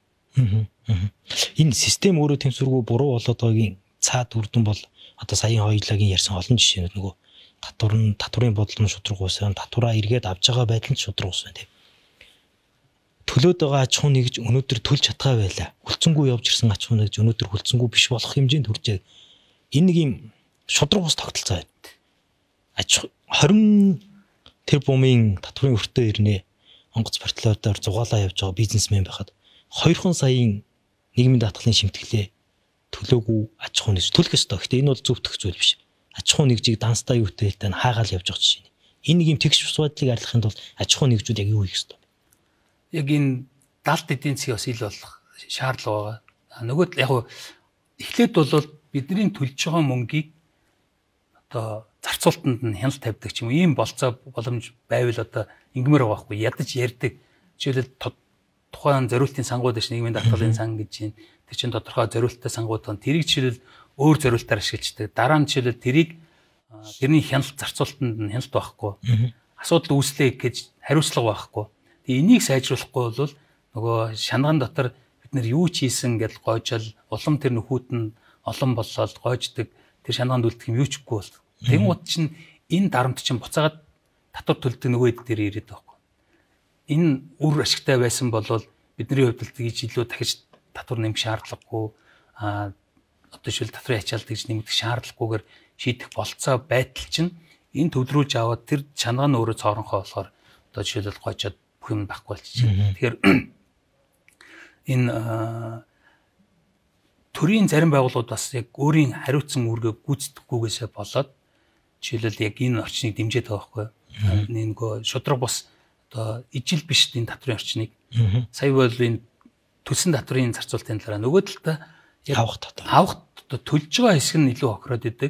Энэ систем өөрөө тэнцвэргүй буруу болоод байгаагийн цаад үрдэн бол одоо саяын хоёулагийн ярьсан олон жишээнүүд нөгөө татварын бодлого нь шудрагуусан, татвараа эргээд авч байгаа байдал нь шудрагуусан тийм. Төлөөд байгаа аж ахуй нэгж өнөөдөр төлж чадгаа байлаа. Хүлцэнгүй явж ирсэн аж ахуй нэгж өнөөдөр хүлцэнгүй биш болох хэмжээнд хүрчээ. Энэ нэг юм шудрагуус тогтолцоо байна. Аж 20 тэрбумын татварын өртөө ирнэ. Онгоц портфолиодоор зугаалаа явж байгаа бизнесмен байхад 2 саяын нийгмийн даатгалын шимтгэлээ төлөөгүй аж ахуй нэгж төлөх ёстой. Гэхдээ энэ бол зөв төх зүйл биш. Аж ахуй нэгжийг данстай юутай хэлтэн хаагаал явж байгаа жишээ. Энэ нэг юм тэгш ус бодлыг арилгахын тулд аж ахуй нэгжүүд яг юу хийх ёстой? Яг энэ далд эдийн засгийн бас ил болох шаардлага байгаа. Нөгөөд яг эхлээд бол бидний төлж байгаа мөнгийг одоо зарцуулалтанд нь хяналт тавьдаг ч юм уу ийм болцоо боломж байвал одоо ингэмээр байгаа байхгүй ядаж ярьдаг. Жишээлбэл тухайн зориултын сангууд дэш нийгмийн даатгалын сан гэж юм. Тэр чинь тодорхой зориулттай сангууд тань тэрийг жишээлбэл өөр зориултаар ашиглаждаг. Дараа нь жишээлбэл тэрийг тэрний хяналт зарцуулалтанд нь хяналт байхгүй. Асуудал үүслэх гэж хариуцлага байхгүй. Тэгээ энийг сайжруулахгүй бол нөгөө шанган дотор бид нэр юу ч хийсэн гэж гойжол улам тэр нөхүүд нь олон боллоо гойждаг тэр шанганд үлдэх юм юу ч үгүй бол. Тэнгууд чинь энэ дарамт чинь буцаагаад татвар төлдөг нөгөө хэд дээр ирээд байхгүй. Энэ үр ашигтай байсан бол бидний хувьд л тэгж илүү дахиж татвар нэмэх шаардлагагүй одоо шил татврын ачаалт гэж нэмэгдэх шаардлагагүйгээр шийдэх болцоо байтал чинь энэ төвлөрүүлж аваад тэр чанга нь өөрөө цооронхоо болохоор одоо жишээлбэл гойчоод бүх юм байхгүй болчихжээ. Тэгэхээр энэ төрийн зарим байгууллагууд бас яг өөрийн хариуцсан үүргээ гүйцэтгэхгүйгээсээ болоод жишээлбэл яг энэ орчныг дэмжиж байгаа байхгүй. Нэгөө шудраг бус одоо ижил биш энэ татврын орчныг сая бол энэ төлсөн татврын зарцуулалтын талаар нөгөө талдаа авах төлж байгаа хэсэг нь илүү хохироод идэг.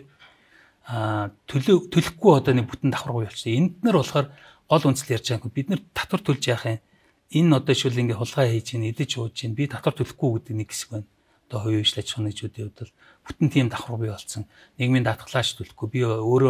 Төлөхгүй одоо нэг бүтэн давхаргүй болчихсон. Энд нар болохоор гол үндсэл ярьж байгаа бид нар татвар төлж яах юм. Энэ одоо шил ингээ хулгай хийж ийн идэж ууж ийн би татвар төлөхгүй гэдэг нэг хэсэг байна. Одоо хувийн хвшил аж ахуйн нэгжүүдийн хувьд бол бүтэн тийм давхар бий болсон. Нийгмийн даатгалаач төлөхгүй би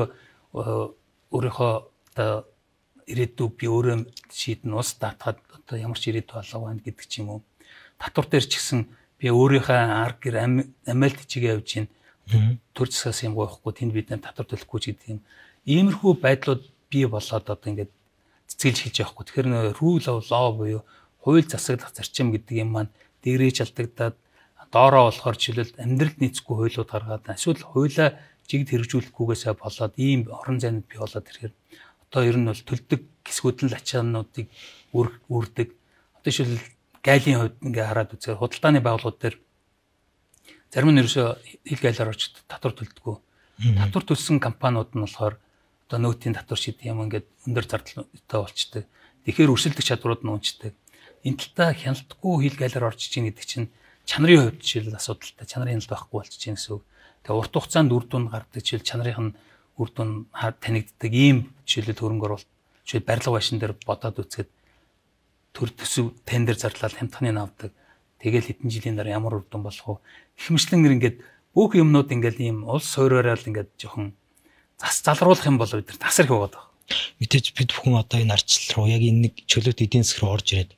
өөрийнхөө одоо ирээдүй би өөрөө шийдэн ус даатгаад одоо ямар ч ирээдүй болоо байна гэдэг ч юм уу. Татвар дээр ч гэсэн би өөрийнхөө ар гэр амиалт хичээгээ явж ийн төр засгаас юм гоохгүй тэнд бид нар татвар төлөхгүй ч гэдэг юм. Иймэрхүү байдлууд бий болоод одоо ингээд цэцгэлж хэлж явахгүй. Тэгэхээр rule of law буюу хууль засаглах зарчим гэдэг юм маань дээрээ чалдагдаад доороо болохоор жишээлбэл амьдралд нийцэхгүй хуулиуд гаргаад эсвэл хуулиа жигд хэрэгжүүлэхгүйгээсээ болоод ийм орон зайнууд бий болоод ирэхээр одоо ер нь бол төлдөг хэсгүүд нь ачаануудыг үрдэг. Одоо жишээлбэл гайлийн хувьд ингээ хараад үзэхээр худалдааны байгууллагууд дээр зарим нь ерөөсөө хил гайлаар орж татвар төлдөггүй. Татвар төлсөн компаниуд нь болохоор одоо нөөтийн татвар шийдэх юм ингээд өндөр зардалтай болчтой. Тэгэхээр өрсөлдөх чадварууд нь унцдаг. Энэ талтаа хяналтгүй хил гайлаар орж ийн гэдэг чинь чанарын хувьд жишээлбэл асуудалтай. Чанарын хяналт байхгүй болчих чинь гэсэн үг. Тэгээ урт хугацаанд үр дүн гардаг жишээл чанарын үр дүн танигддаг ийм жишээлбэл хөрөнгө оруулалт жишээл барилга байшин дээр бодоод үзэхэд төр төсөв тендер зарлал хямдханыг авдаг. Тэгэл хэдэн жилийн дараа ямар үр дүн болох вэ? Ихмшлэн ингээд бүх юмнууд ингээд ийм улс суурьараад ингээд жоохон залруулах юм бол бид нар тасар их байгаа. Мэдээж бид бүхэн одоо энэ арчлал руу яг энэ нэг чөлөөт эдийн засаг руу орж ирээд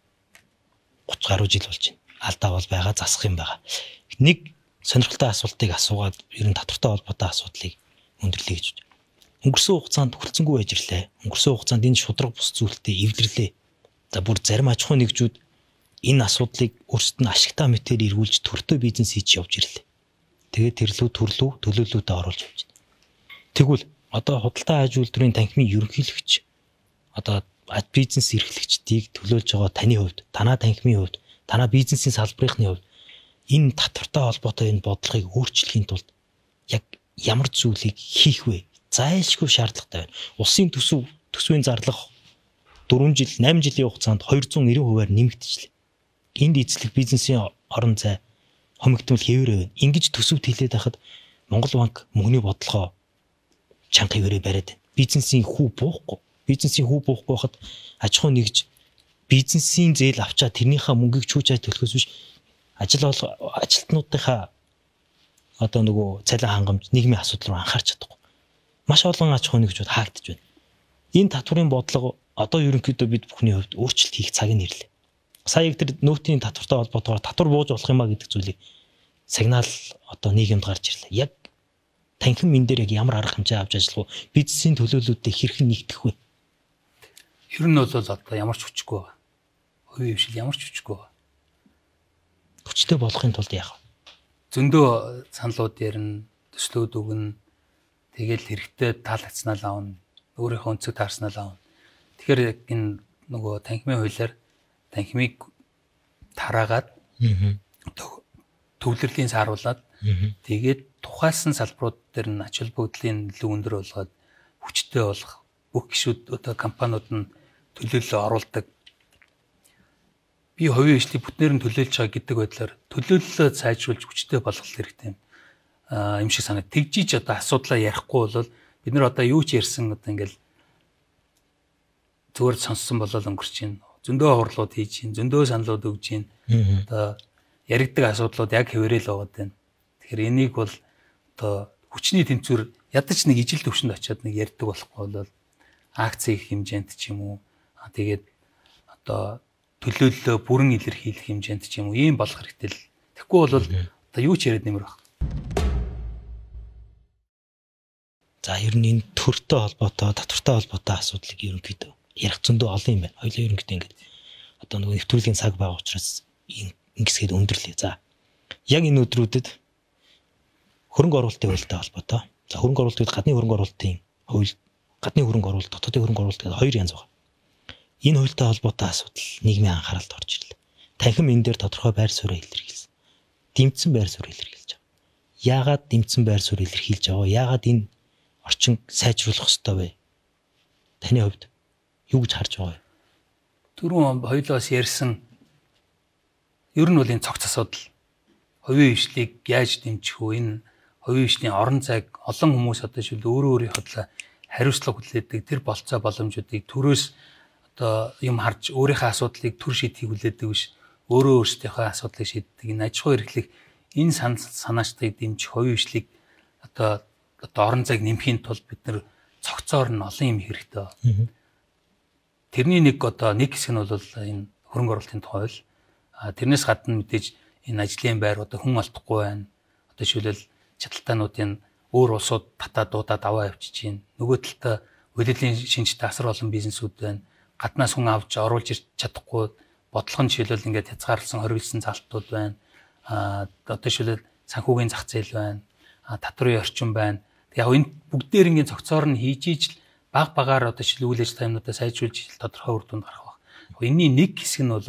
30 гаруй жил болж байна. Алдаа бол байгаа, засах юм байгаа. Нэг сонирхолтой асуултыг асуугаад ер нь татвартай холбоотой асуудлыг өндөрлөе гэж байна. Өнгөрсөн хугацаанд тохирцсонгүй байж ирлээ. Өнгөрсөн хугацаанд энэ шудраг бус зүйлтэй эвлэрлээ. За бүр зарим аж ахуйн нэгжүүд энэ асуудлыг өөрсдөд нь ашигтай мэтээр эргүүлж төртөө бизнес хийж явж ирлээ. Тэгээд төлөөллүүдэд оруулж явж байна. Тэгвэл одоо худалдаа аж үйлдвэрийн танхимын ерөнхийлөгч одоо бизнес эрхлэгчдийг төлөөлж байгаа таны хувьд, танаа танхимын хувьд, танаа бизнесийн салбарынхны хувьд энэ татвартай холбоотой энэ бодлогыг өөрчлөхийн тулд яг ямар зүйлийг хийх вэ? Зайлшгүй шаардлагатай байна. Улсын төсвийн зарлах 4 жил, 8 жилийн хугацаанд 290%-аар нэмэгдчихлээ. Энд эзлэх бизнесийн орон зай хомигдмал хэвээрээ байна. Ингэж төсөвт хэлээд байхад Монгол банк мөнгөний бодлогоо чанга хэвээрээ бариад байна. Бизнесийн хүү буухгүй байхад аж ахуй нэгж бизнесийн зээл авчаа тэрнийхээ мөнгийг чүүжээ төлөхөөс биш ажилтнуудынхаа одоо нөгөө цалин хангамж нийгмийн асуудал руу анхаарч чадахгүй. Маш олон аж ахуй нэгжүүд хаагдж байна. Энэ татврын бодлого одоо ерөнхийдөө бид бүхний хувьд өөрчлөлт хийх цаг нь ирлээ. Сая яг тэр нөөтийн татвартай холбоотойгоор татвар бууж болох юмаа гэдэг зүйлийг сигнал одоо нийгэмд гарч ирлээ. Яг танхим энэ дээр яг ямар арга хэмжээ авч ажиллах вэ? Бизнесийн төлөөллөлтөд хэрхэн нэгдэх вэ? Ер нь бол одоо ямар ч хүчгүй байгаа. Хувийн хвшил ямар ч хүчгүй байгаа. Хүчтэй болохын тулд яах вэ? Зөндөө саналууд ярина, төслүүд өгнө. Тэгэл хэрэгтэй таалагдсанаа л аавна. Өөрийнхөө өнцөг таарснаа л аавна. Тэгэхээр яг энэ нөгөө танхимын хуулиар танхимыг тараагаад төвлөрлийн сааруулад тэгээд тухайлсан салбарууд дээр нь ач холбогдлын илүү өндөр болгоод хүчтэй болох бүх гишүүд одоо компаниуд нь төлөөлөл оруулдаг. Би хувийн хвшлийг бүтнээр нь төлөөлж байгаа гэдэг байдлаар төлөөллөө сайжруулж хүчтэй болгох хэрэгтэй юм шиг санаад тэгжиж одоо асуудлаа ярихгүй бол бид нар одоо юу ч ярьсан одоо ингээл зүгээр сонссон болол өнгөрч чинь зөндөө хурлууд хийж чинь зөндөө саналууд өгж чинь одоо яригдаг асуудлууд яг хэвээрээ л байгаа юм. Тэгэхээр энийг бол одоо хүчний тэнцвэр ядаж нэг ижил төвшөнд очиод нэг ярьдаг болохгүй бол акц их хэмжээнд ч юм уу тэгээд одоо төлөөллөө бүрэн илэрхийлэх хэмжээнд ч юм уу ийм болох хэрэгтэй л. Тэгэхгүй бол одоо юу ч яриад нэмэр баг. За ер нь энэ төртэй холбоотой, татвартай холбоотой асуудлыг ерөнхийдөө ярих зөндөө олон юм байна. Хоёулаа ерөнхийдөө ингээд одоо нөгөө нэвтрүүлгийн цаг байгаа учраас ингэсгээд өндөрлөө. За яг энэ өдрүүдэд хөрөнгө оруулалтын хуультай холбоотой За хөрөнгө оруулалт гэдэг гадны хөрөнгө оруулалтын хууль, гадны хөрөнгө оруулалт, дотоодын хөрөнгө оруулалт гэдэг хоёр янз байна. Энэ хуультай холбоотой асуудал нийгмийн анхааралд орж ирлээ. Танхим энэ дээр тодорхой байр суурь илэрхийлсэн. Дэмжсэн байр суурь илэрхийлж байгаа. Яагаад дэмжсэн байр суурь илэрхийлж байгаа? Яагаад энэ орчин сайжруулах ёстой вэ? Таны хувьд юу гэж харж байгаа вэ? Түрүүн хоёулаас ярьсан ер нь бол энэ цогц асуудал. Хувийн хвшлийг яаж дэмжих вэ? Энэ хувийн хвшлийн орон зайг олон хүмүүс одоо шил өөрөө өөрийнхөө хариуцлага хүлээдэг тэр болцоо боломжуудыг төрөөс одоо юм харж өөрийнхөө асуудлыг төр шийдхийг хүлээдэг биш. Өөрөө өөрсдийнхөө асуудлыг шийддэг. Энэ аж ахуй эрхлэх энэ санаачтыг дэмжих хувийн хвшлийг одоо орон зайг нэмхийн тулд бид нар цогцоор нь олон юм хэрэгтэй. Тэрний нэг хэсэг нь бол энэ хөрөнгө оруулалтын тухай л. Тэрнээс гадна мэдээж энэ ажлын байр одоо хүн олдохгүй байна. Одоо шилбэл чадалтаануудын өөр улсууд татаадуудад аваа явчих чинь. Нөгөө талдаа улирлын шинжтэй асар олон бизнесүүд байна. Гаднаас хүн авч оруулж ирч чадахгүй бодлого нь шилбэл ингээд хязгаарлсан хоригдсан залтууд байна. Одоо шилбэл санхүүгийн зах зээл байна. Татварын орчин байна. Яг энэ бүгдээр ингээд цогцоор нь хийж ижил баг багаар одоо шил үйл ажиллагаануудаа сайжруулж ижил тодорхой үр дүнд гарах баг. Энэний нэг хэсэг нь бол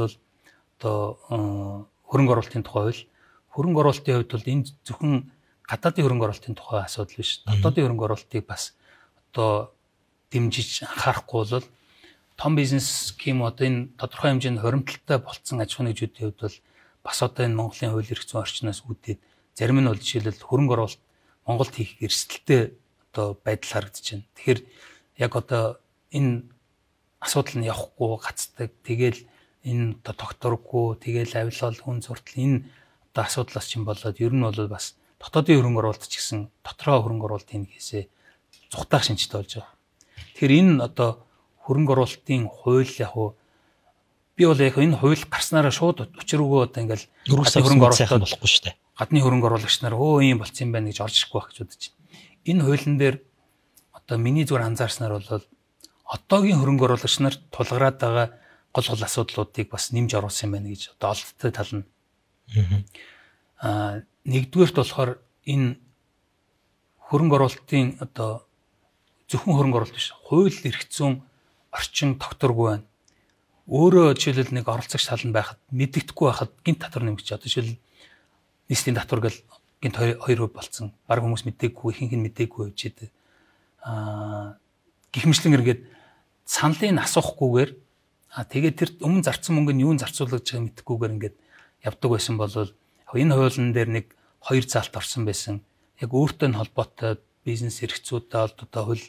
одоо хөрөнгө оруулалтын тухай хууль. Хөрөнгө оруулалтын хувьд бол энэ зөвхөн гадаадын хөрөнгө оруулалтын тухай асуудал биш. Дотоодын хөрөнгө оруулалтыг бас одоо дэмжиж анхаарахгүй бол том бизнес гэх юм одоо энэ тодорхой хэмжээнд хоримтлалтай болцсон аж ахуйн нэгжүүдийн хувьд бол бас одоо энэ Монголын хууль эрх зүйн орчноос үүдээд зарим нь бол жишээлбэл хөрөнгө оруулалт Монголд хийх эрсдэлтэй одоо байдал харагдаж байна. Тэгэхээр яг одоо энэ асуудал нь явахгүй гацдаг. Тэгэл энэ одоо тогтворгүй, тэгэл авилал хүн зуртал энэ одоо асуудлаас чинь болоод ер нь бол бас дотоодын хөрөнгө оруулалт ч гэсэн дотороо хөрөнгө оруулалтын хийсээ зүхтаах шинжтэй болж байгаа. Тэгэхээр энэ одоо хөрөнгө оруулалтын хууль яг би бол яг энэ хууль гарснараа шууд учир өгөө одоо ингээл хөрөнгө оруулалт болохгүй шүү дээ. Гадны хөрөнгө оруулагч нар ийм болцсон юм байна гэж орж ирэхгүй байх гэж бодож байна. Энэ хуулийн дээр одоо миний зүгээр анзаарснаар бол одоогийн хөрөнгө оруулагч нар тулгараад байгаа гол асуудлуудыг бас нэмж оруулсан юм байна гэж одоо олдтой тал нь. Нэгдүгээрт болохоор энэ хөрөнгө оруулалтын одоо зөвхөн хөрөнгө оруулалт биш, хууль эрх зүйн орчин тогтворгүй байна. Өөрөө жишээлбэл нэг оролцогч тал нь байхад мэддэхгүй байхад гинт татвар нэмэгч одоо жишээл нийслэлийн татвар гэл гинт 2% болцсон. Бараг хүмүүс мэдээгүй, ихэнх нь мэдээгүй байж дээ. Гихмичлэн ингээд саналыг асуухгүйгээр тэгээд тэр өмнө зарцсан мөнгө нь юунд зарцуулж байгааг мэдэхгүйгээр ингээд явдаг байсан бол энэ хуулийн дээр нэг хоёр заалт орсон байсан. Яг өөртөө холбоотой бизнес эрх зүйтэй холбоотой хууль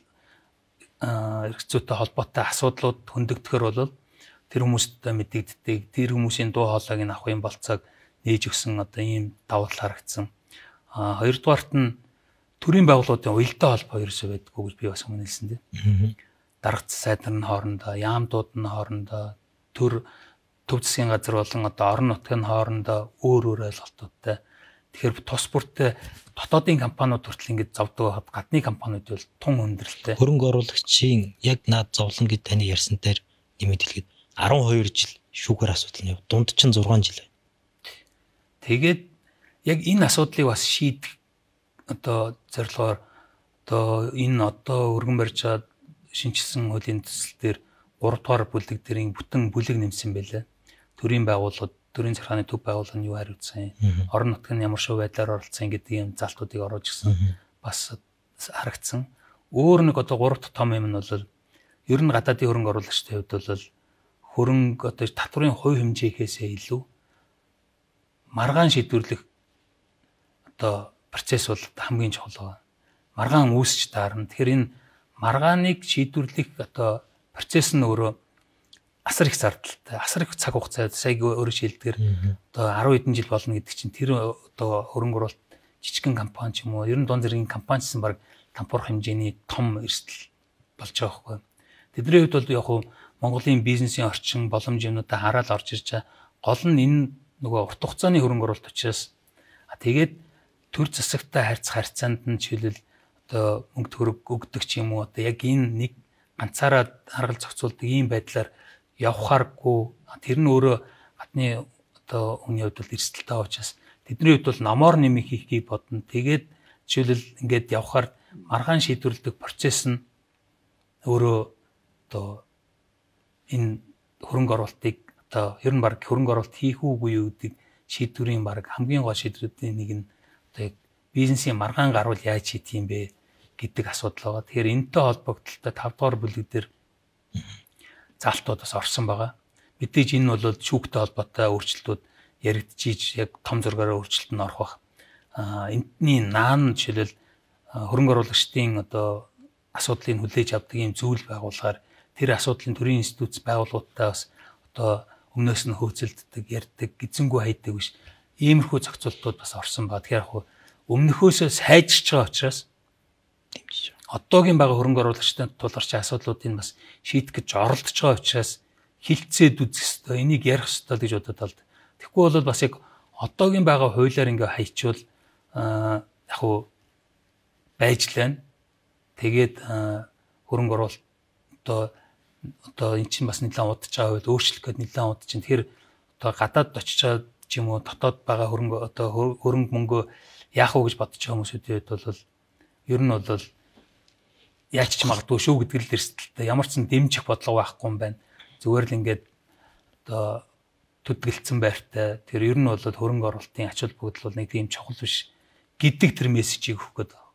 эрх зүйтэй холбоотой асуудлууд хөндөгдөхөр бол тэр хүмүүстээ мэдэгддэг, тэр хүмүүсийн дуу хоолойг нь авах юм болцоог нээж өгсөн одоо ийм давуу тал харагдсан. Хоёрдугаарт нь төрийн байгууллагуудын уялдаа холбоо ерөөсөө байдаггүй гэж би бас өмнө хэлсэн тийм. Дарга засаг нь хоорондоо, яамдууд нь хоорондоо, төв засгийн газар болон одоо орон нутгийн хоорондоо өөр ойлголтуудтай. Тэгэхээр тус бүртээ дотоодын компаниуд хүртэл ингэж зовдөг байхад гадны компаниуд бол тун өндөрлөлтэй. Хөрөнгө оруулагчийн яг наад зовлон гэд таны ярьсан дээр нэмээд хэлгээд 12 жил шүүгээр асуудал нь дунд чинь 6 жил байна. Тэгээд яг энэ асуудлыг бас шийдэх одоо зорилгоор одоо энэ одоо өргөн барьж чад шинжилсэн хуулийн төсөл дээр 3 дугаар бүлэг дээрийн бүтэн бүлэг нэмсэн байлаа. Төрийн байгууллагууд, төрийн захиргааны төв байгууллага нь юу хариуцсан, орон нутгийн ямар шоу байдлаар оролцсон гэдэг юм залтуудыг оруулж гисэн бас харагдсан. Өөр нэг одоо 3 дахь том юм нь бол ер нь гадаадын хөрөнгө оруулагчдын хувьд бол хөрөнгө одоо татварын хувь хэмжээхээсээ илүү маргаан шийдвэрлэх одоо процесс бол хамгийн чухал байна. Маргаан үүсч таарна. Тэгэхээр энэ маргааныг шийдвэрлэх одоо процесс нь өөрөө асар их зардалтай, асар их цаг хугацаа сая өөрөө шилдэгэр одоо 10 хэдэн жил болно гэдэг чинь тэр одоо хөрөнгө оруулалт жижигхэн компани ч юм уу, ер нь дунд зэргийн компанисэн баг тампуурах хэмжээний том эрсдэл болж байгаа байхгүй. Тэдний хувьд бол яг хуу Монголын бизнесийн орчин боломж юмнуудаа хараад орж ирж байгаа. Гол нь энэ нөгөө урт хугацааны хөрөнгө оруулалт учраас тэгээд төр засагтай харьцаанд нь жишээлбэл одоо мөнгө төгрөг өгдөг ч юм уу, одоо яг энэ нэг ганцаараа харгал зохицуулдаг ийм байдлаар явхааргүй, тэр нь өөрөө гадны одоо хүний хувьд бол эрсдэлтэй учраас тэдний хувьд бол номоор нэмэх хийхийг бодно. Тэгээд жишээлбэл ингээд явхаар маргаан шийдвэрлэдэг процесс нь өөрөө одоо энэ хөрөнгө оруулалтыг одоо ер нь баг хөрөнгө оруулалт хийх үгүй юу гэдэг шийдвэрийн баг хамгийн гол шийдвэрүүдийн нэг нь одоо яг бизнесийн маргаан гарвал яаж хийх юм бэ гэдэг асуудал байгаа. Тэгэхээр энэтэй холбогдлолтой 5 дугаар бүлэг дээр заалтууд бас орсон байгаа. Мэдээж энэ бол шүүхтэй холбоотой өөрчлөлтүүд яригдчихийж яг том зургаараа өөрчлөлт нь орох бах. Энтний наан жишээлбэл хөрөнгө оруулагчдын одоо асуудлыг хүлээж авдаг юм зүйл байгуулахаар тэр асуудлын төрийн институт байгууллагуудтай бас одоо өмнөөс нь хөөцөлддөг, ярьдаг, эзэнгүй хайдаг биш. Иймэрхүү зохицуултууд бас орсон ба. Тэгэхээр яг өмнөхөөсөө сайжирч байгаа учраас одоогийн байгаа хөрөнгө оруулагчтай тулгарч асуудлуудыг бас шийдэх гэж оролдож байгаа учраас хилцээд үзэх ёстой, энийг ярих ёстой гэж бодоод байна. Тэгэхгүй бол бас яг одоогийн байгаа хуулиар ингээ хайчвал яг байж лэн тэгээд хөрөнгө оруулалт одоо эн чинь бас нэлээд удаж байгаа үед өөрчлөх гээд нэлээд удаж чинь тэгэхээр одоо гадаад очиж байгаа ч юм уу дотоод байгаа хөрөнгө мөнгө яах вэ гэж бодож байгаа хүмүүсүүд бол ер нь бол яаж ч магадгүй шүү гэдэг л эрсдэлтэй ямар ч дэмжих бодлого байхгүй юм байна. Зүгээр л ингээд одоо төдгөлцсөн байртай тэр ер нь бол хөрөнгө оруулалтын ач холбогдол бол нэг тийм чухал биш гэдэг тэр мессежийг өгөх гээд байна.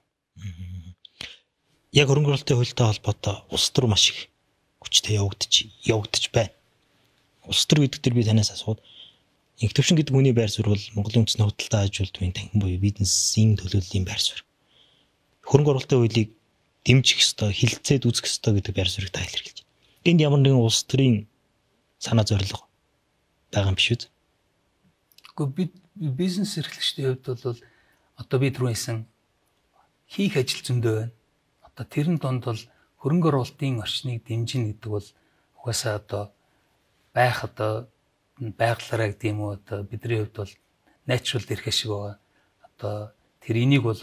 Яг хөрөнгө оруулалтын хуультай холбоотой улс төр маш их хүчтэй явагдаж байна. Улс төр гэдэг дээр би танаас асууд Инх төвшин гэдэг хүний байр суурь бол Монголын үндэсний худалдаа аж үйлдвэрийн танхим буюу бизнесийн төлөөллийн байр суурь. Хөрөнгө оруулалтын хуулийг дэмжих ёстой, хилцээд үзэх ёстой гэдэг байр суурийг та илэрхийлж байна. Энд ямар нэгэн улс төрийн санаа зорилго байгаа юм биш үү? Гэхдээ бид бизнес эрхлэгчдийн хувьд бол одоо би түрүү хэлсэн хийх ажил зөндөө байна. Одоо тэрэн донд бол хөрөнгө оруулалтын орчныг дэмжинэ гэдэг бол угаасаа одоо байх одоо байгалаараа гэдэг юм уу одоо бидний хувьд бол natural дэрхэ шиг байгаа. Одоо тэр энийг бол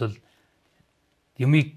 юмыг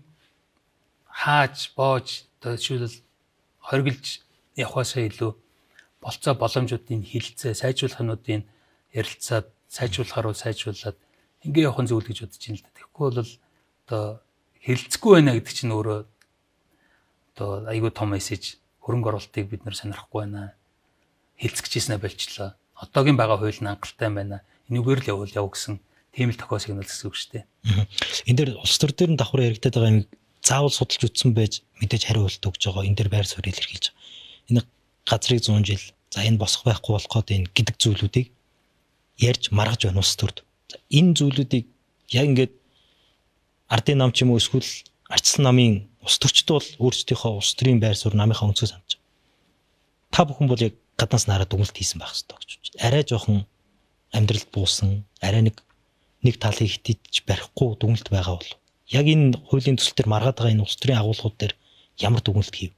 хааж боож одоо жишээлбэл хоригдж явахаасаа илүү болцоо боломжуудын хилцээ сайжруулахнуудын ярилцаад сайжруулахаар сайжруулаад ингээ явах нь зөв л гэж бодож байна л да. Тэгэхгүй бол одоо хилцэхгүй байна гэдэг чинь өөрөө одоо айгүй том мессеж хөрөнгө оруулалтыг бид нэр сонирхгүй байна. Хилцчихсэн болчлоо. Одоогийн байгаа хууль нь хангалттай байна. Энүүгээр л явуул гэсэн тийм л тохиол сигнал гэсэн үг шүү дээ. Энд дээр улс төр дээр нь давхар яригдаад байгаа юм заавал судалж үзсэн байж мэдээж хариулт өгж байгаа. Энд дээр байр суурь илэрхийлж байгаа. Энэ газрыг 100 жил за энэ босох байхгүй болоход энэ гэдэг зүйлүүдийг ярьж маргаж байна улс төрд. Энэ зүйлүүдийг яг ингээд ардын нам ч юм уу эсвэл арчсан намын улс төрчд бол өөрсдийнхөө улс төрийн байр суурь намынхаа өнцгөөс хандж. Та бүхэн бол яг гаднаас нараад дүгнэлт хийсэн байх хэрэгтэй гэж байна. Арай жоохон амьдралд буусан, арай нэг талыг хитэж барихгүй дүгнэлт байгаа бол яг энэ хуулийн төсөл төр маргаад байгаа энэ улс төрийн агуулгууд дээр ямар дүгнэлт хийв?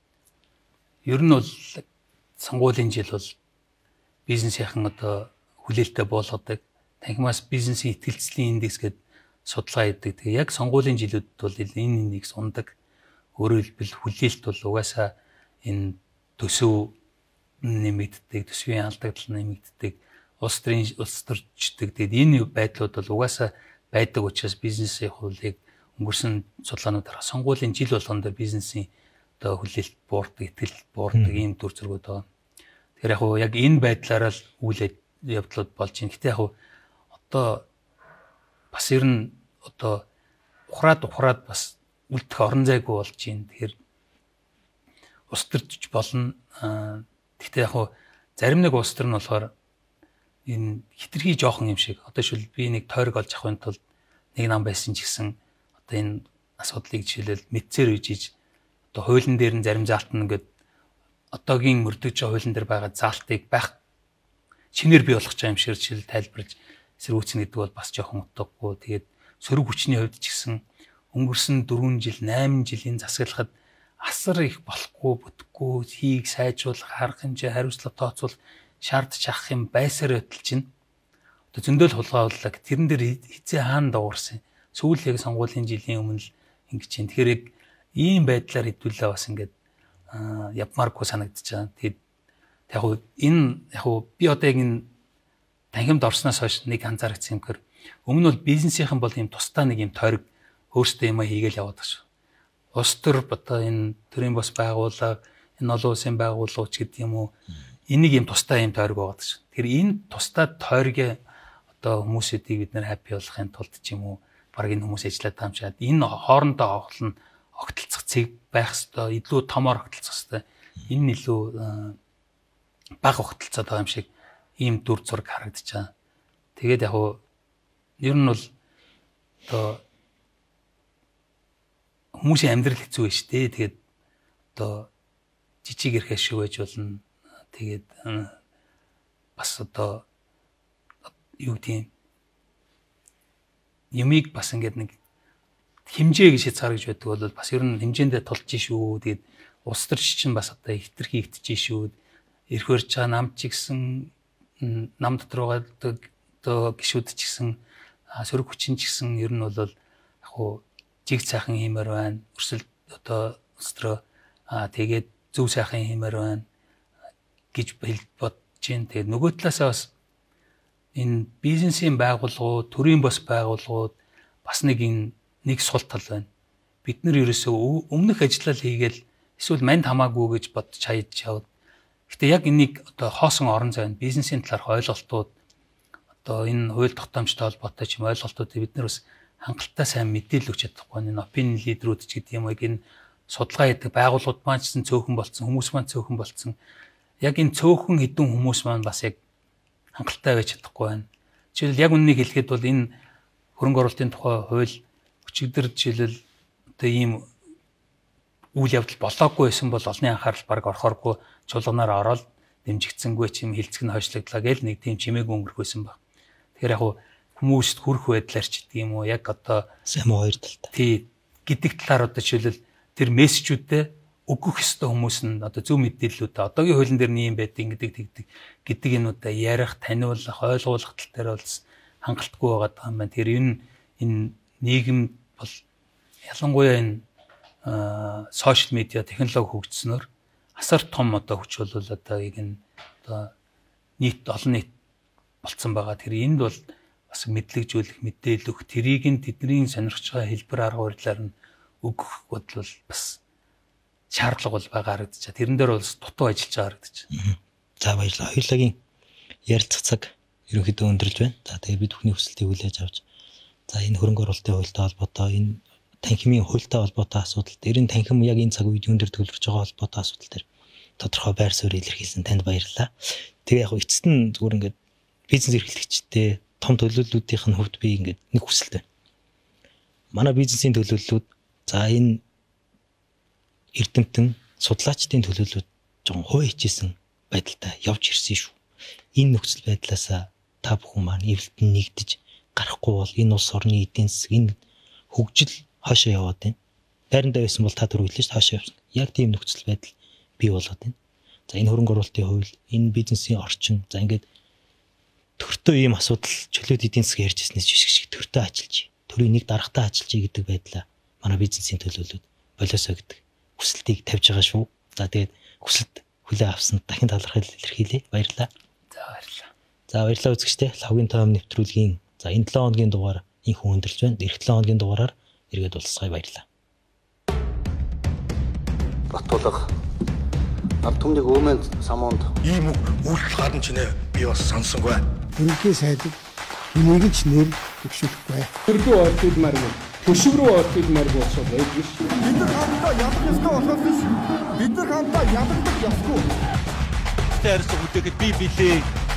Ер нь бол сонгуулийн жил бол бизнесийнхэн одоо хүлээлттэй болгодог. Танхимаас бизнесийн итгэлцлийн индекс гэдэг судалгаа хийдэг. Тэгээ яг сонгуулийн жилүүдэд бол энэ индекс ундаг. Өөрөөр хэлбэл хүлээлт бол угаасаа энэ төсөв нэмэгддэг, төсвийн алдагдал нэмэгддэг, улс төрчдөг. Тэгээд энэ байдлууд бол угаасаа байдаг учраас бизнесийн хуулийг өнгөрсөн судалгаануудаар сонгуулийн жил болгоно бизнесийн одоо хүлээлт буурдаг, итгэл буурдаг ийм төр зургууд байгаа. Тэгэхээр яг энэ байдлаараа л үйл явдлууд болж байна. Гэтэ яг одоо бас ер нь одоо ухраад бас үлдэх орон зайгүй болж байна. Тэгэхээр улс төрч болно. Гэхдээ яг зарим нэг улс төр нь болохоор энэ хитрхи жоохон юм шиг. Одоо шил би нэг тойрог олж авахын тулд нэг нам байсан ч гэсэн одоо энэ асуудлыг жишээлбэл мэдсээр үжиж одоо хуулийн дээр нь зарим заалт нь ингээд одоогийн мөрдөж байгаа хуулийн дээр байгаа заалтыг байх шинээр бий болгож байгаа юм шиг жишээл тайлбарлаж эсэргүүцнэ гэдэг бол бас жоохон утгагүй. Тэгээд сөрөг хүчний хувьд ч гэсэн өнгөрсөн 4 жил 8 жилийн засаглахад асар их болохгүй бүтэхгүй хийг сайжруулах арга хэмжээ хариуцлага тооцоолох шаардж авах юм байсаар байтал чинь одоо зөндөл хулгайлалаа тэрэн дээр хизээ хаана дагуурсан сүүл яг сонгуулийн жилийн өмнө л ингэж чинь тэгэхээр ийм байдлаар хэдүүлээ бас ингээд явмааргүй санагдаж байгаа. Тэгээд яг энэ яг би одоо яг энэ танхимд орсноос хойш нэг анзаарчихсан юм гэхээр өмнө бол бизнесийнхэн бол ийм тусдаа нэг ийм тойрог өөрсдөө юм хийгээл яваад байгаа шүү. Улс төр одоо энэ төрийн бас байгууллага, энэ олон улсын байгууллагч гэдэг юм уу, энийг юм тустай юм тойрог байгаа шүү. Тэгэхээр энэ тустай тойрог одоо хүмүүсүүдийг бид нэр хаппи болгохын тулд ч юм уу, баг энэ хүмүүс ажиллаад таамшаад энэ хоорондоо огтлцох цэг байх хэвээр, илүү томоор огтлцох хэвээр. Энэ илүү бага огтлцоод байгаа юм шиг ийм дүр зураг харагдаж байгаа. Тэгээд яг нь ер нь бол одоо хүмүүсийн амьдрал хэцүү байж тээ. Тэгээд одоо жижиг эрхээ шүү байж болно. Тэгээд бас одоо юу гэдэг юмыг бас ингээд нэг хэмжээ гэж хязгаар гэж байдаг бол бас ер нь хэмжээндээ тулж шүү. Тэгээд улс төрч чинь бас одоо хитрхи хитэж шүү. Ирэх барьж байгаа нам ч гэсэн нам дотор байгаа одоо гişүүд ч гэсэн сөрөг хүчин ч гэсэн ер нь бол яг хуу жиг сайхан хиймээр байна. Өрсөлд одоо өстрөө тэгээд зөв сайхан хиймээр байна гэж бодож байна. Тэгээд нөгөө талаасаа бас энэ бизнесийн байгууллагууд, төрийн бас байгууллагууд бас нэг сул тал байна. Бид нар ерөөсөө өмнөх ажиллал хийгээл эсвэл манд хамаагүй гэж бодож хайж яваад. Гэтэ яг энийг одоо хоосон орон зай бизнесийн талаарх ойлголтууд одоо энэ хууль тогтоомжтой холбоотой ч юм ойлголтуудыг бид нар бас хангалттай сайн мэдээлэл өгч чадахгүй. Энэ опинион лидерүүд ч гэдэг юм яг энэ судалгаа хийдэг байгууллагууд маань ч цөөхөн болцсон, хүмүүс маань цөөхөн болцсон. Яг энэ цөөхөн хэдэн хүмүүс маань бас яг хангалттай байж чадахгүй байна. Жишээл яг үннийг хэлэхэд бол энэ хөрөнгө оруулалтын тухай хууль өчигдөр жишээл одоо ийм үйл явдал болоогүй байсан бол олонний анхаарал баг орохооргүй чуулганаар ороод дэмжигдсэнгүй ч юм хилцэг нь хойшлогдлаа гэж нэг тийм чимээгүй өнгөрөх байсан баг. Тэгэхээр яг хүмүүст хүрэх байдлаар ч гэдэг юм уу яг одоо сайн хоёр талтай. Тий гэдэг талаар одоо жишээл тэр мессежүүдээ өгөх ёстой хүмүүс нь одоо зөв мэдээллүүдээ одоогийн хуулийн дээр нь юм байдаг гэдэг энүүдээ ярих, таниулах, ойлгуулах тал дээр бол хангалтгүй байгаа юм байна. Тэр энэ нийгэм бол ялангуяа энэ сошиал медиа технологи хөгжснөөр асар том одоо хүч бол одоо энэ одоо олон нийт болцсон байгаа. Тэр энд бол бас мэдлэгжүүлэх, мэдээлэл өгөх, тэрийг нь тэдний сонирхож байгаа хэлбэр арга барилаар нь өгөх бодол бас шаардлага бол байгаа харагдаж. Тэрэн дээр бол дутуу ажиллаж байгаа харагдаж. За баярлалаа. Хоёулагийн ярилцах цаг ерөнхийдөө өндөрлж байна. За тэгээд бид бүхний хүсэлтийг хүлээж авч за энэ хөрөнгө оруулалтын хуультай холбоотой энэ танхимын хуультай холбоотой асуудал дээр энэ танхим яг энэ цаг үед юун дээр төлөвлөж байгаа холбоотой асуудал дээр тодорхой байр суурь илэрхийлсэн танд баярлалаа. Тэгээ яг эцэст нь зүгээр ингээд бизнес эрхлэгчтэй том төлөөллүүдийнх нь хувьд би ингээд нэг хүсэлт байна. Манай бизнесийн төлөөллүүд за энэ эрдэмтэн судлаачдын төлөөллүүд жоохон хөө хичээсэн байдалтай явж ирсэн шүү. Энэ нөхцөл байдлаас та бүхэн маань эвлэлтэн нэгдэж гарахгүй бол энэ улс орны эдийн засаг энэ хөгжил хойшоо яваад байна. Байрандаа байсан бол та түр хэлсэн шүү хойшоо явсан. Яг тийм нөхцөл байдал бий болоод байна. За энэ хөрөнгө оруулалтын хууль, энэ бизнесийн орчин, за ингээд төртөө ийм асуудал чөлөөт эдийн засаг ярьж ирснээс жишг төртөө ажиллаж, төрийн нэг дарагтаа ажиллаж гэдэг байдлаа манай бизнесийн төлөөлөлд болоосоо гэдэг хүсэлтийг тавьж байгаа шүү. За тэгээд хүсэлт хүлээ авсан дахин талархал илэрхийлье. Баярлалаа. За баярлалаа. За баярлалаа үзэгчдээ. Лавгийн тоом нэвтрүүлгийн за энэ 7 хоногийн дугаар инхүү өндөрлж байна. Эх 7 хоногийн дугаараар эргээд уулзъя. Баярлалаа. Батулга ард түмнийг өөмөнд самуунд ийм үйлдэл гарна ч нэ би бас сонсонгүй. Төрөлхийн сайдыг энийг ч нэр төвшөлөхгүй. Төрлөө ойлголмаар юм. Төшөв рүү ойлголмаар болсоо байж биш. Бид нар хамтдаа ялах ёстой болохоос биш. Бид нар хамтдаа ялагдах ёсгүй. Тэрс үдэгт би билээ.